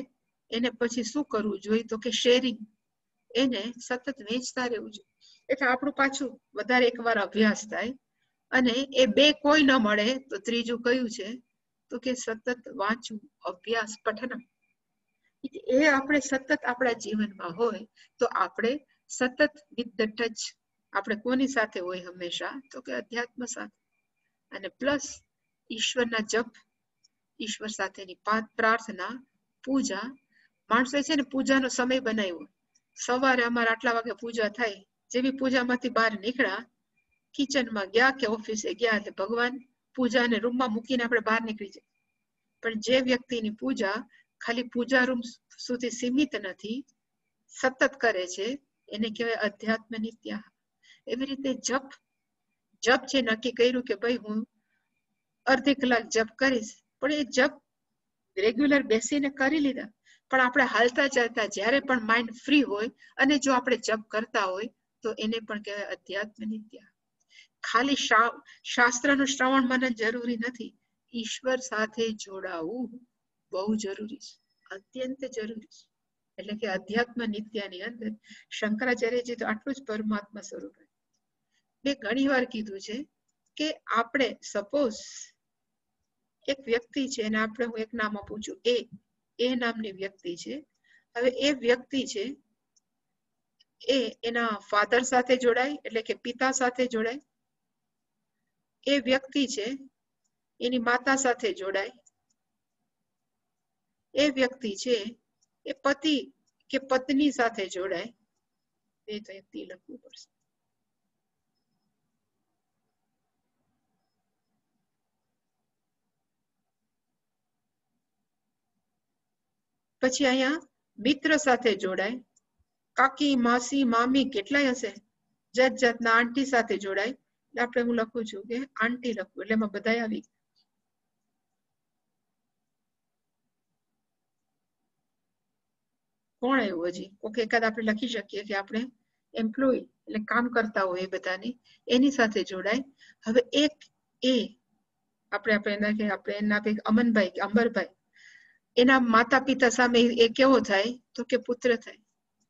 એને પછી શું કરવું જોઈએ તો કે શેરિંગ, એને સતત વેચતા રહેવું જોઈએ. એટલે આપણું પાછું વધારે એકવાર અભ્યાસ થાય અને એ બે કોઈ ન મળે તો ત્રીજું કયું છે તો કે સતત વાંચવું, અભ્યાસ, પઠન. એ આપણે સતત આપણા જીવનમાં હોય તો આપણે સતત વિથ ધ ટચ આપણે કોની સાથે હોય હંમેશા તો કે અધ્યાત્મ સાથે. અને પ્લસ ઈશ્વરના જપ, ઈશ્વર સાથેની પ્રાર્થના, પૂજા. માણસો છે ને પૂજાનો સમય બનાવ્યો, સવારે અમારે આટલા વાગે પૂજા થાય, જેવી પૂજામાંથી બહાર નીકળ્યા, કિચનમાં ગયા કે ઓફિસે ગયા એટલે ભગવાન પૂજાને રૂમમાં મૂકીને આપણે બહાર નીકળી જાય. પણ જે વ્યક્તિની પૂજા ખાલી પૂજા રૂમ સુધી સીમિત નથી, સતત કરે છે, એને કહેવાય અધ્યાત્મ નિત્ય. એવી રીતે જપ છે નક્કી કર્યું કે ભાઈ હું અડધી કલાક જપ કરીશ, પણ એ જપ રેગ્યુલર બેસીને કરી લીધા, પણ આપણે હાલતા ચાલતા જ્યારે પણ માઇન્ડ ફ્રી હોય અને જો આપણે જપ કરતા હોય તો એને પણ કહેવાય અધ્યાત્મ નિત્ય. ખાલી શાસ્ત્રનું શ્રવણ મનન જરૂરી નથી, ઈશ્વર સાથે જોડાવું બહુ જરૂરી છે, અત્યંત જરૂરી છે. એટલે કે અધ્યાત્મ નિત્યની અંદર શંકરાચાર્યજી તો આટલું જ પરમાત્મા સ્વરૂપ. મેં ઘણી વાર કીધું છે કે આપણે સપોઝ એક વ્યક્તિ છે અને આપણે હું એક નામ આપું છું એ નામની વ્યક્તિ છે. હવે એ વ્યક્તિ છે એ એના ફાધર સાથે જોડાય એટલે કે પિતા સાથે જોડાય, એ વ્યક્તિ છે એની માતા સાથે જોડાય, એ વ્યક્તિ છે એ પતિ કે પત્ની સાથે જોડાય. એ તો વ્યક્તિ લખવું પડશે. પછી અહીંયા મિત્ર સાથે જોડાય, કાકી, માસી, મામી કેટલાય હશે, જાત જાતના આંટી સાથે જોડાય. આપણે હું લખું છું કે આંટી લખવું એટલે એમાં બધા આવી. કોણ આવ્યું હજી? ઓકે, એકાદ આપણે લખી શકીએ કે આપણે એમ્પ્લોય એટલે કામ કરતા હોય એ બધાની એની સાથે જોડાય. હવે એક એ આપણે એના અમનભાઈ કે અંબરભાઈ, એના માતા પિતા સામે એ કેવો થાય તો કે પુત્ર થાય.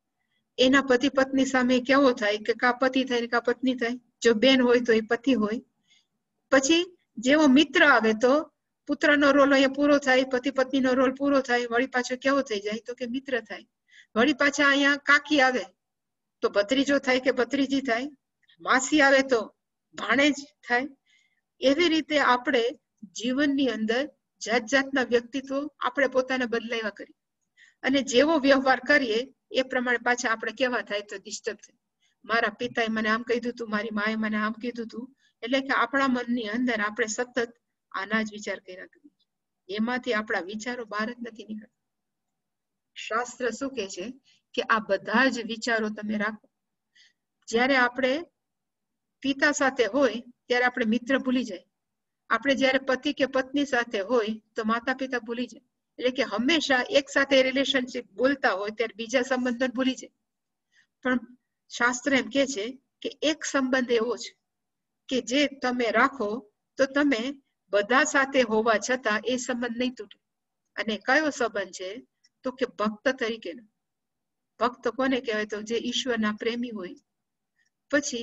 એના પતિ પત્ની સામે કેવો થાય કે કા પતિ થાય કા પત્ની થાય, જો બેન હોય તો એ પતિ હોય. પછી જેવો મિત્ર આવે તો પુત્રનો રોલ અહીંયા પૂરો થાય, પતિ પત્નીનો રોલ પૂરો થાય, વળી પાછો કેવો થઈ જાય તો કે મિત્ર થાય. વળી પાછા અહીંયા કાકી આવે તો ભત્રીજો થાય કે ભત્રીજી થાય, માસી આવે તો ભાણેજ થાય. એવી રીતે આપણે જીવનની અંદર જાત જાતના વ્યક્તિત્વ આપણે પોતાને બદલાવ્યા કરીએ અને જેવો વ્યવહાર કરીએ એ પ્રમાણે પાછા આપણે કેવા થાય તો ડિસ્ટર્બ થાય. મારા પિતાએ મને આમ કીધું હતું, મારી માએ મને આમ કીધું હતું, એટલે કે આપણા મનની અંદર આપણે સતત આના જ વિચાર કર્યા કરીએ, એમાંથી આપણા વિચારો બહાર જ નથી નીકળતા. શાસ્ત્ર શું કહે છે કે આ બધા જ વિચારો તમે રાખો. જ્યારે આપણે પિતા સાથે હોય ત્યારે આપણે મિત્ર ભૂલી જાય, આપણે જ્યારે પતિ કે પત્ની સાથે હોય તો માતા પિતા ભૂલી જાય. એટલે કે હંમેશા એક સાથે રિલેશનશિપ બોલતા હોય ત્યારે બીજા સંબંધો ભૂલી જાય. પણ શાસ્ત્ર એમ કે છે કે એક સંબંધ એવો છે કે જે તમે રાખો તો તમે બધા સાથે હોવા છતાં એ સંબંધ નહીં તૂટે. અને કયો સંબંધ છે તો કે ભક્ત તરીકેનો. ભક્ત કોને કહેવાય તો જે ઈશ્વરના પ્રેમી હોય. પછી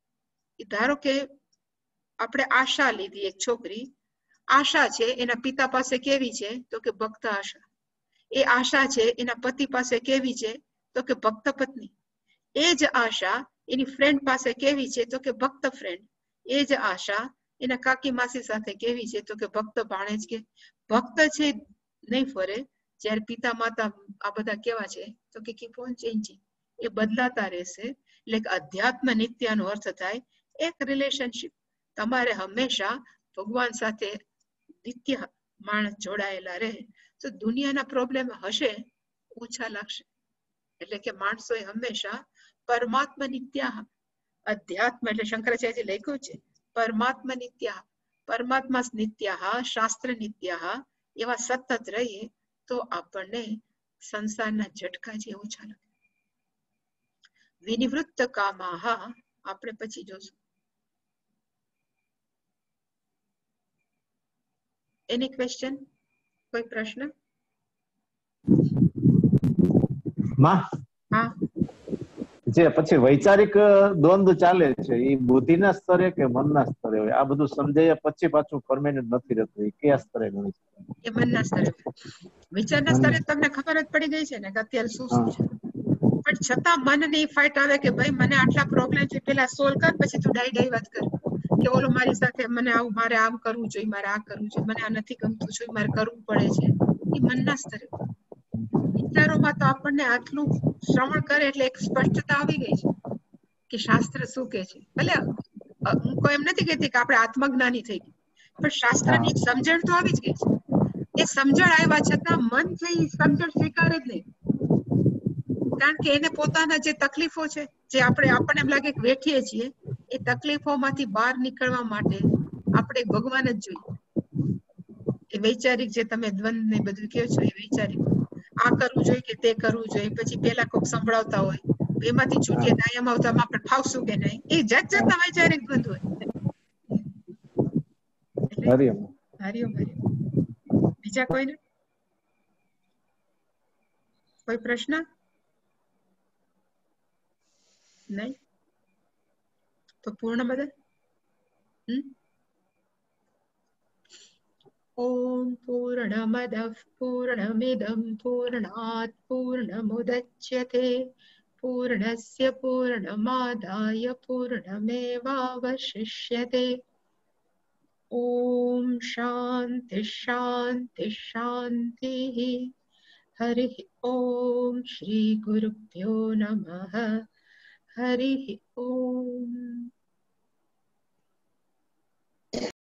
ધારો કે આપણે આશા લીધી, એક છોકરી આશા છે, એના પિતા પાસે કેવી છે તો કે ભક્ત આશા. એ આશા છે એના પતિ પાસે કેવી છે તો કે ભક્ત પત્ની. એ જ આશા એની ફ્રેન્ડ પાસે કેવી છે તો કે ભક્ત ફ્રેન્ડ. એ જ આશા એના કાકી માસી સાથે કેવી છે તો કે ભક્ત ભાણેજ. કે ભક્ત છે નહીં ફરે, જ્યારે પિતા માતા આ બધા કેવા છે તો કે કીપ ઓન ચેન્જિંગ, એ બદલાતા રહેશે. એટલે અધ્યાત્મ નિત્યનો અર્થ થાય એક રિલેશનશિપ. તમારે હંમેશા ભગવાન સાથે નિત્ય માણસ જોડાયેલા રહે તો દુનિયાના પ્રોબ્લેમ હશે ઓછા લાગશે. એટલે કે માણસોએ હંમેશા પરમાત્મ નિત્ય, અધ્યાત્મ એટલે શંકરાચાર્યજી લખ્યું છે પરમાત્મ નિત્ય, પરમાત્મા નિત્ય, શાસ્ત્ર નિત્ય, એવા સતત રહીએ તો આપણને સંસારના ઝટકા જે ઓછા લાગે. વિનિવૃત્ત કામાહ આપણે પછી જોશું. એની ક્વેશ્ચન, કોઈ પ્રશ્ન?
માં
હા,
જે પછી વૈચારિક દ્વંદ ચાલે છે એ બુદ્ધિના સ્તરે કે મનના સ્તરે હોય, આ બધું સમજાય પછી પાછું પરમેનન્ટ નથી રહેતું, એ કયા સ્તરે ગણી
એ મનના સ્તરે. વિચારના સ્તરે તમને ખબર જ પડી ગઈ છે ને કે અત્યારે શું શું છે, પણ છતાં મનની ફાઇટ આવે કે ભાઈ મને આટલા પ્રોબ્લેમ છે, પેલા સોલ્વ કર, પછી તું ડાઈ વાત કર કે ઓલો મારી સાથે મને આવું, મારે આમ કરવું જોઈએ, મારે આ કરવું જોઈએ, મને આ નથી ગમતું જોઈએ, મારે કરવું પડે છે. એ મનના સ્તરે. વિચારોમાં તો આપણને આટલું શ્રવણ કરે એટલે એક સ્પષ્ટતા આવી ગઈ છે કે શાસ્ત્ર શું કે છે. ભલે હું કોઈ એમ નથી કહેતી કે આપણે આત્મજ્ઞાની થઈ ગઈ, પણ શાસ્ત્રની એક સમજણ તો આવી જ ગઈ છે. એ સમજણ આવ્યા છતાં મન છે એ સમજણ સ્વીકારે જ નહીં, કારણ કે એને પોતાના જે તકલીફો છે, જે આપણને એમ લાગે કે વેઠીએ છીએ, એ તકલીફોમાંથી બહાર નીકળવા માટે આપણે ભગવાન જ જોઈએ. એ વૈચારિક જે તમે દ્વંદ ને બધું કહો છો, એ વૈચારિક આ કરવું જોઈએ કે તે કરવું જોઈએ, પછી પેલા કોઈક સંભળાવતા હોય એમાંથી છૂટીએ દાયામાં આવતા આપણે ફાવશું કે નહીં, એ જાત જાતના વૈચારિક દ્વંદ હોય. એટલે
હરિયમ.
હરિઓમ હરિઓમ. બીજા કોઈને કોઈ પ્રશ્ન? નહીં તો પૂર્ણ બધા. ઓમ પૂર્ણમદઃ પૂર્ણમિદં પૂર્ણાત પૂર્ણમુદચ્યતે પૂર્ણસ્ય પૂર્ણમાદાય પૂર્ણમેવાવશિષ્યતે. ઓમ શાંતિ શાંતિ શાંતિ. હરિ ઓમ શ્રી ગુરુભ્યો નમઃ. હરિ ઓમ.